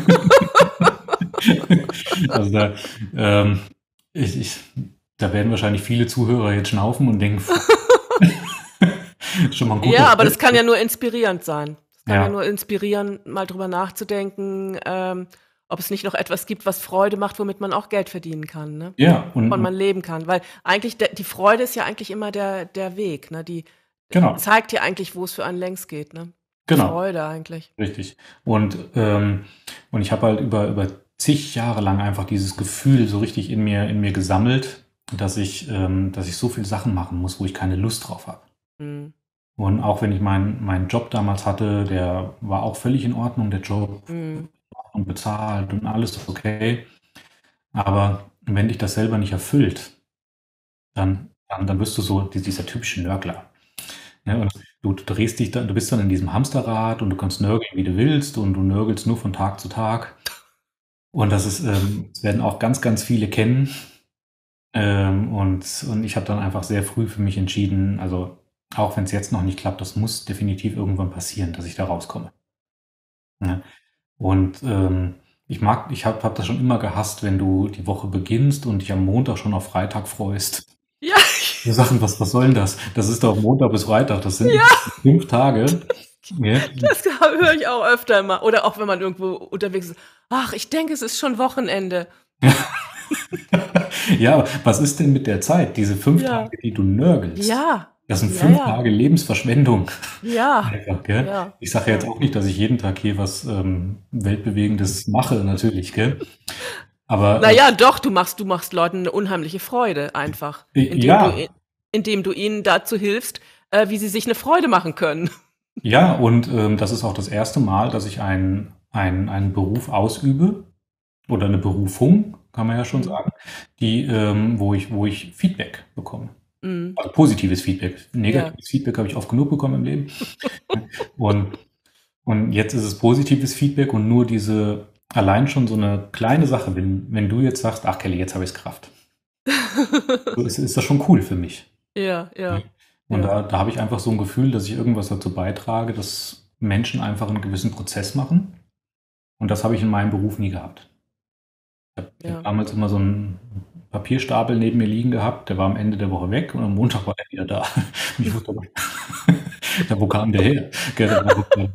Also da, ähm, ich, ich, da werden wahrscheinlich viele Zuhörer jetzt schnaufen und denken, schon mal ein guter Ja, aber das Schritt. kann ja nur inspirierend sein. Das kann ja Ja. nur inspirieren, mal drüber nachzudenken, ähm, ob es nicht noch etwas gibt, was Freude macht, womit man auch Geld verdienen kann, ne? Ja, und, Wovon und man leben kann. Weil eigentlich der, die Freude ist ja eigentlich immer der, der Weg, ne? Die genau, zeigt dir eigentlich, wo es für einen längst geht, ne? Die genau, Freude eigentlich. richtig. Und, ähm, und ich habe halt über, über zig Jahre lang einfach dieses Gefühl so richtig in mir, in mir gesammelt, dass ich, ähm, dass ich so viele Sachen machen muss, wo ich keine Lust drauf habe. Mhm. Und auch wenn ich meinen meinen Job damals hatte, der war auch völlig in Ordnung, der Job Mhm. und bezahlt und alles okay. Aber wenn dich das selber nicht erfüllt, dann, dann, dann bist du so dieser typische Nörgler. Ne? Und du, du drehst dich dann, du bist dann in diesem Hamsterrad und du kannst nörgeln, wie du willst, und du nörgelst nur von Tag zu Tag. Und das ist, ähm, das werden auch ganz, ganz viele kennen. Ähm, und, und ich habe dann einfach sehr früh für mich entschieden, also auch wenn es jetzt noch nicht klappt, das muss definitiv irgendwann passieren, dass ich da rauskomme. Ne? Und ähm, ich mag, ich habe hab das schon immer gehasst, wenn du die Woche beginnst und dich am Montag schon auf Freitag freust. Ja, Wir sagen, was, was soll denn das? Das ist doch Montag bis Freitag, das sind Ja. fünf Tage. Ja. das höre ich auch öfter mal. Oder auch wenn man irgendwo unterwegs ist. Ach, ich denke, es ist schon Wochenende. Ja, was ist denn mit der Zeit? Diese fünf Ja. Tage, die du nörgelst, Ja. das sind Ja, fünf ja. Tage Lebensverschwendung Ja. einfach, gell? Ja. Ich sage ja jetzt Ja. auch nicht, dass ich jeden Tag hier was, ähm, Weltbewegendes mache natürlich, gell? Aber, Na äh ja, doch, du machst du machst Leuten 'ne unheimliche Freude einfach, Äh, indem du i ja. indem du ihnen dazu hilfst, äh, wie sie sich 'ne Freude machen können. Ja, und, ähm, das ist auch das erste Mal, dass ich einen einen einen Beruf ausübe oder 'ne Berufung, kann man ja schon Mhm. sagen, die, ähm wo ich wo ich Feedback bekomme. Mhm. Also, positives Feedback. Ja. Negatives Feedback habe ich oft genug bekommen im Leben. Und und jetzt ist es positives Feedback und nur diese allein schon so 'ne kleine Sache, wenn wenn du jetzt sagst: „Ach Kelly, jetzt habe ich's gerafft.“ So ist ist das schon cool für mich. Ja, Ne? ja, Und ja. da da habe ich einfach so 'n Gefühl, dass ich irgendwas dazu beitrage, dass Menschen einfach 'n gewissen Prozess machen. Und das habe ich in meinem Beruf nie gehabt. Ich habe ich habe Ja. damals immer so 'n Papierstapel neben mir liegen gehabt, der war am Ende der Woche weg und am Montag war er wieder da. Und ich wusste aber ja, wo kam der her? Gell,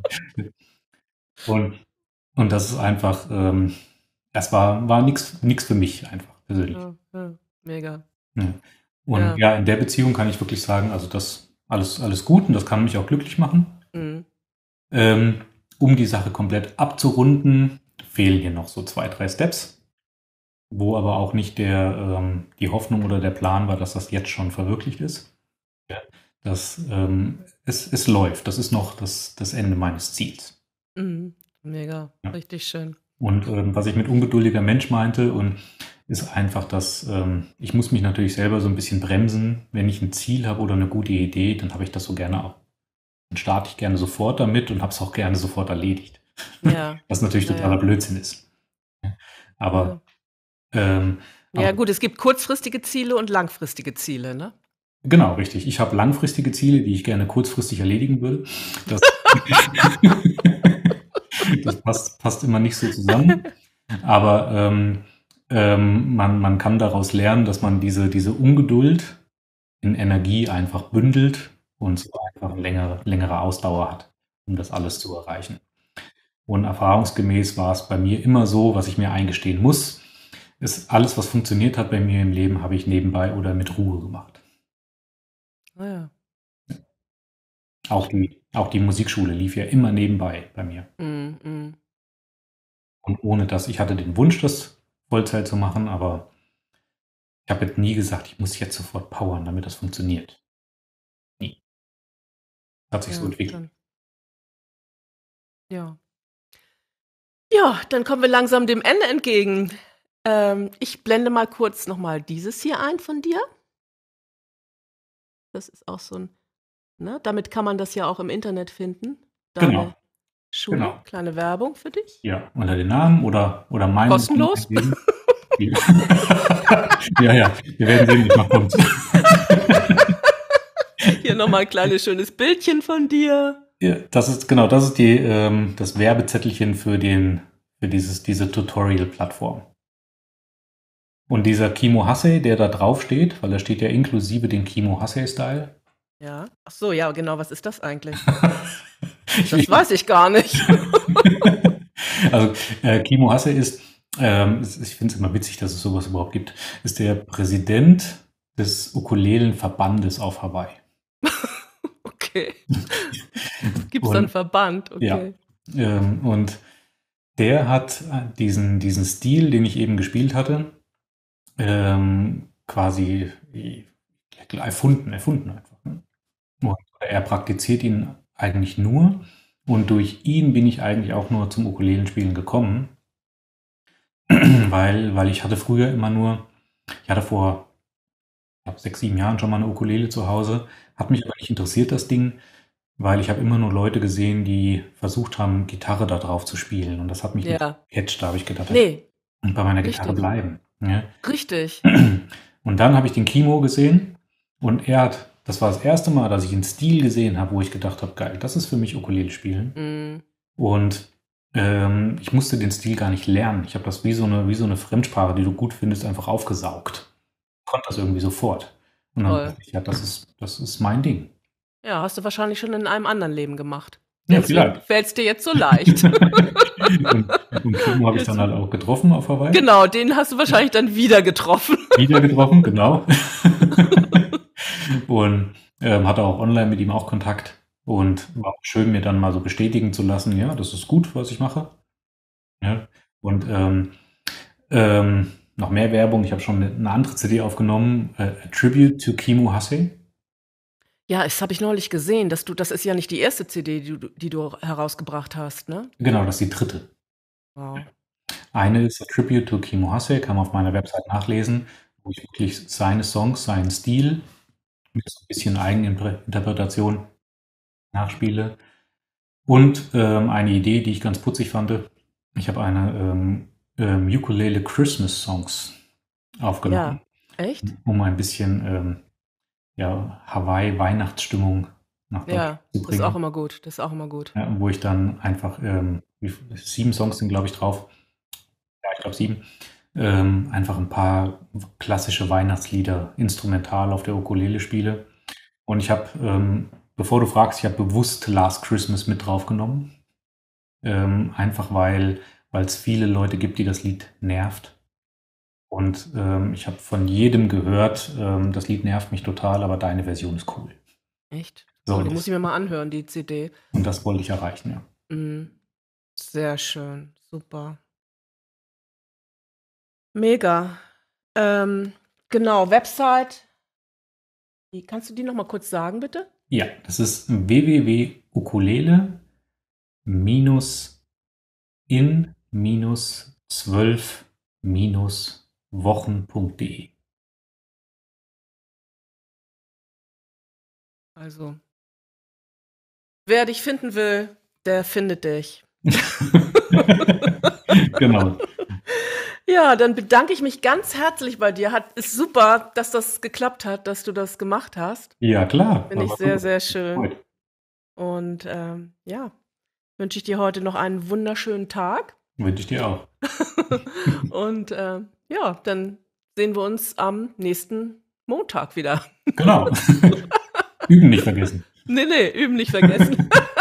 und und das ist einfach, ähm das war war nix nix für mich einfach persönlich. Ja, ja, mega. Ja. Und Ja. ja, in der Beziehung kann ich wirklich sagen, also, das alles alles gut und das kann mich auch glücklich machen. Mhm. Ähm, um die Sache komplett abzurunden, fehlen hier noch so zwei, drei Steps, wo aber auch nicht der ähm, die Hoffnung oder der Plan war, dass das jetzt schon verwirklicht ist. Ja, das, ähm es es läuft. Das ist noch das das Ende meines Ziels. Mhm. Mega, Ja. richtig schön. Und, ähm, was ich mit ungeduldiger Mensch meinte und ist einfach, dass, ähm ich muss mich natürlich selber so 'n bisschen bremsen. Wenn ich 'n Ziel habe oder 'ne gute Idee, dann habe ich das so gerne auch dann starte ich gerne sofort damit und habe es auch gerne sofort erledigt. Ja. Was natürlich Ja, totaler ja. Blödsinn ist. Ja. Ja. Aber, ähm, Ja aber gut, es gibt kurzfristige Ziele und langfristige Ziele, ne? Genau, richtig. Ich habe langfristige Ziele, die ich gerne kurzfristig erledigen würde. Das das passt passt immer nicht so zusammen. Aber, ähm ähm, man man kann daraus lernen, dass man diese diese Ungeduld in Energie einfach bündelt und so einfach längere längere Ausdauer hat, um das alles zu erreichen. Und erfahrungsgemäß war's bei mir immer so, was ich mir eingestehen muss, ist alles, was funktioniert hat bei mir im Leben, habe ich nebenbei oder mit Ruhe gemacht. Ah ja. Ja. Auch Schön. die auch die Musikschule lief ja immer nebenbei bei mir. Mhm, mhm. Und ohne das ich hatte den Wunsch, das Vollzeit zu machen, aber ich habe jetzt nie gesagt: „Ich muss jetzt sofort powern, damit das funktioniert.“ Nie. Hat sich so Ja, entwickelt. dann Ja. Ja, dann kommen wir langsam dem Ende entgegen. Ähm, ich blende mal kurz noch mal dieses hier ein von dir. Das ist auch so 'n ne, damit kann man das ja auch im Internet finden, Genau. deine Schule. Genau. Kleine Werbung für dich. Ja, unter den Namen oder oder meinen Namen Kostenlos. eingeben. Ja, ja, wir werden sehen, wie es noch kommt. Hier noch mal 'n kleines schönes Bildchen von dir. Ja, das ist genau, das ist die ähm, das Werbezettelchen für den für dieses diese Tutorial-Plattform. Und dieser Kimo Hassey, der da drauf steht, weil da steht ja inklusive den Kimo Hassey-Style. Ja. Ach so, ja, genau, was ist das eigentlich? Ich Das weiß ich gar nicht. Also, äh, Kimo Hassey ist, ähm es ich finde es immer witzig, dass es so was überhaupt gibt, ist der Präsident des Ukulelen-Verbandes auf Hawaii. Okay. Gibt's da 'n Und Verband? ja, Okay. ähm, und der hat, äh, diesen diesen Stil, den ich eben gespielt hatte, ähm, quasi i erfunden erfunden einfach, ne? Und er praktiziert ihn eigentlich nur und durch ihn bin ich eigentlich auch nur zum Ukulelenspielen gekommen. Weil weil ich hatte früher immer nur ich hatte vor, ich glaube, sechs, sieben Jahren schon mal 'ne Ukulele zu Hause, hat mich aber nicht interessiert, das Ding, weil ich habe immer nur Leute gesehen, die versucht haben, Gitarre da drauf zu spielen und das hat mich nicht Ja. gecatcht. Da habe ich gedacht: „Da Ne. will bei meiner Gitarre Richtig. bleiben“, ne? Richtig. Und dann habe ich den Kimo gesehen und er hat das war das erste Mal, dass ich 'n Stil gesehen habe, wo ich gedacht habe: „Geil, das ist für mich Ukulele spielen.“ Mhm. Und, ähm, ich musste den Stil gar nicht lernen. Ich habe das wie so 'ne wie so 'ne Fremdsprache, die du gut findest, einfach aufgesaugt. Konnte das irgendwie sofort. Und dann Toll. dachte ich: „Ja, das ist das ist mein Ding.“ Ja, hast du wahrscheinlich schon in einem anderen Leben gemacht. Ja, Deswegen vielleicht. fällt's dir jetzt so leicht. Und und Timo habe ich Jetzt dann halt auch getroffen auf Hawaii. Genau, den hast du wahrscheinlich dann wieder getroffen. Wieder getroffen, genau. Und, ähm, hatte auch online mit ihm auch Kontakt und war auch schön, mir dann mal so bestätigen zu lassen: „Ja, das ist gut, was ich mache.“ Ja, und, ähm, ähm, noch mehr Werbung, ich habe schon 'ne 'ne andere C D aufgenommen, äh, „A Tribute to Kimo Hasse“. Ja, das habe ich neulich gesehen, dass du das ist ja nicht die erste C D, die du die du herausgebracht hast, ne? Genau, das ist die dritte. Wow. Eine ist „A Tribute to Kimo Hasse“, kann man auf meiner Website nachlesen, wo ich wirklich seine Songs, seinen Stil mit so 'n bisschen Eigeninpre Interpretation nachspiele. Und, ähm, eine Idee, die ich ganz putzig fand. Ich habe eine, ähm, ähm, Ukulele Christmas Songs aufgenommen, Ja, echt? um ein bisschen, ähm, ja, Hawaii-Weihnachtsstimmung nach Deutschland Ja, zu das ist auch bringen. immer gut. Das ist auch immer gut. Ja, wo ich dann einfach, ähm, wie v sieben Songs sind, glaube ich, drauf. Ja, ich glaube sieben. Ähm, einfach 'n paar w klassische Weihnachtslieder instrumental auf der Ukulele spiele. Und ich habe, ähm bevor du fragst, ich habe bewusst „Last Christmas“ mit draufgenommen. Ähm, einfach weil weil's viele Leute gibt, die das Lied nervt. Und, ähm, ich habe von jedem gehört, ähm: „Das Lied nervt mich total, aber deine Version ist cool.“ Echt? So Oh, und die muss das ich mir mal anhören, die C D. und das wollte ich erreichen, ja. Mhm. Sehr schön, super. Mega. Ähm, genau, Website wie kannst du die noch mal kurz sagen, bitte? Ja, das ist w w w Ukulele Minus in Minus zwölf Minus Wochen Punkt de. Also wer dich finden will, der findet dich. Genau. Ja, dann bedanke ich mich ganz herzlich bei dir. Hat ist super, dass das geklappt hat, dass du das gemacht hast. Ja klar, Finde war ich war sehr, super. sehr Hat mich schön. gefreut. Und, ähm, ja, wünsche ich dir heute noch einen wunderschönen Tag. Wünsche ich dir auch. Und, äh, ja, dann sehen wir uns am nächsten Montag wieder. Genau. Üben nicht vergessen. Ne, ne, üben nicht vergessen.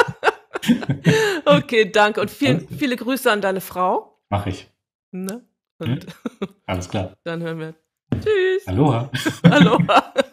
Okay, danke und Alles vielen klar. viele Grüße an deine Frau. Mache ich. Ne? Ja, Und alles klar. dann hören wir Tschüss. Aloha. Aloha.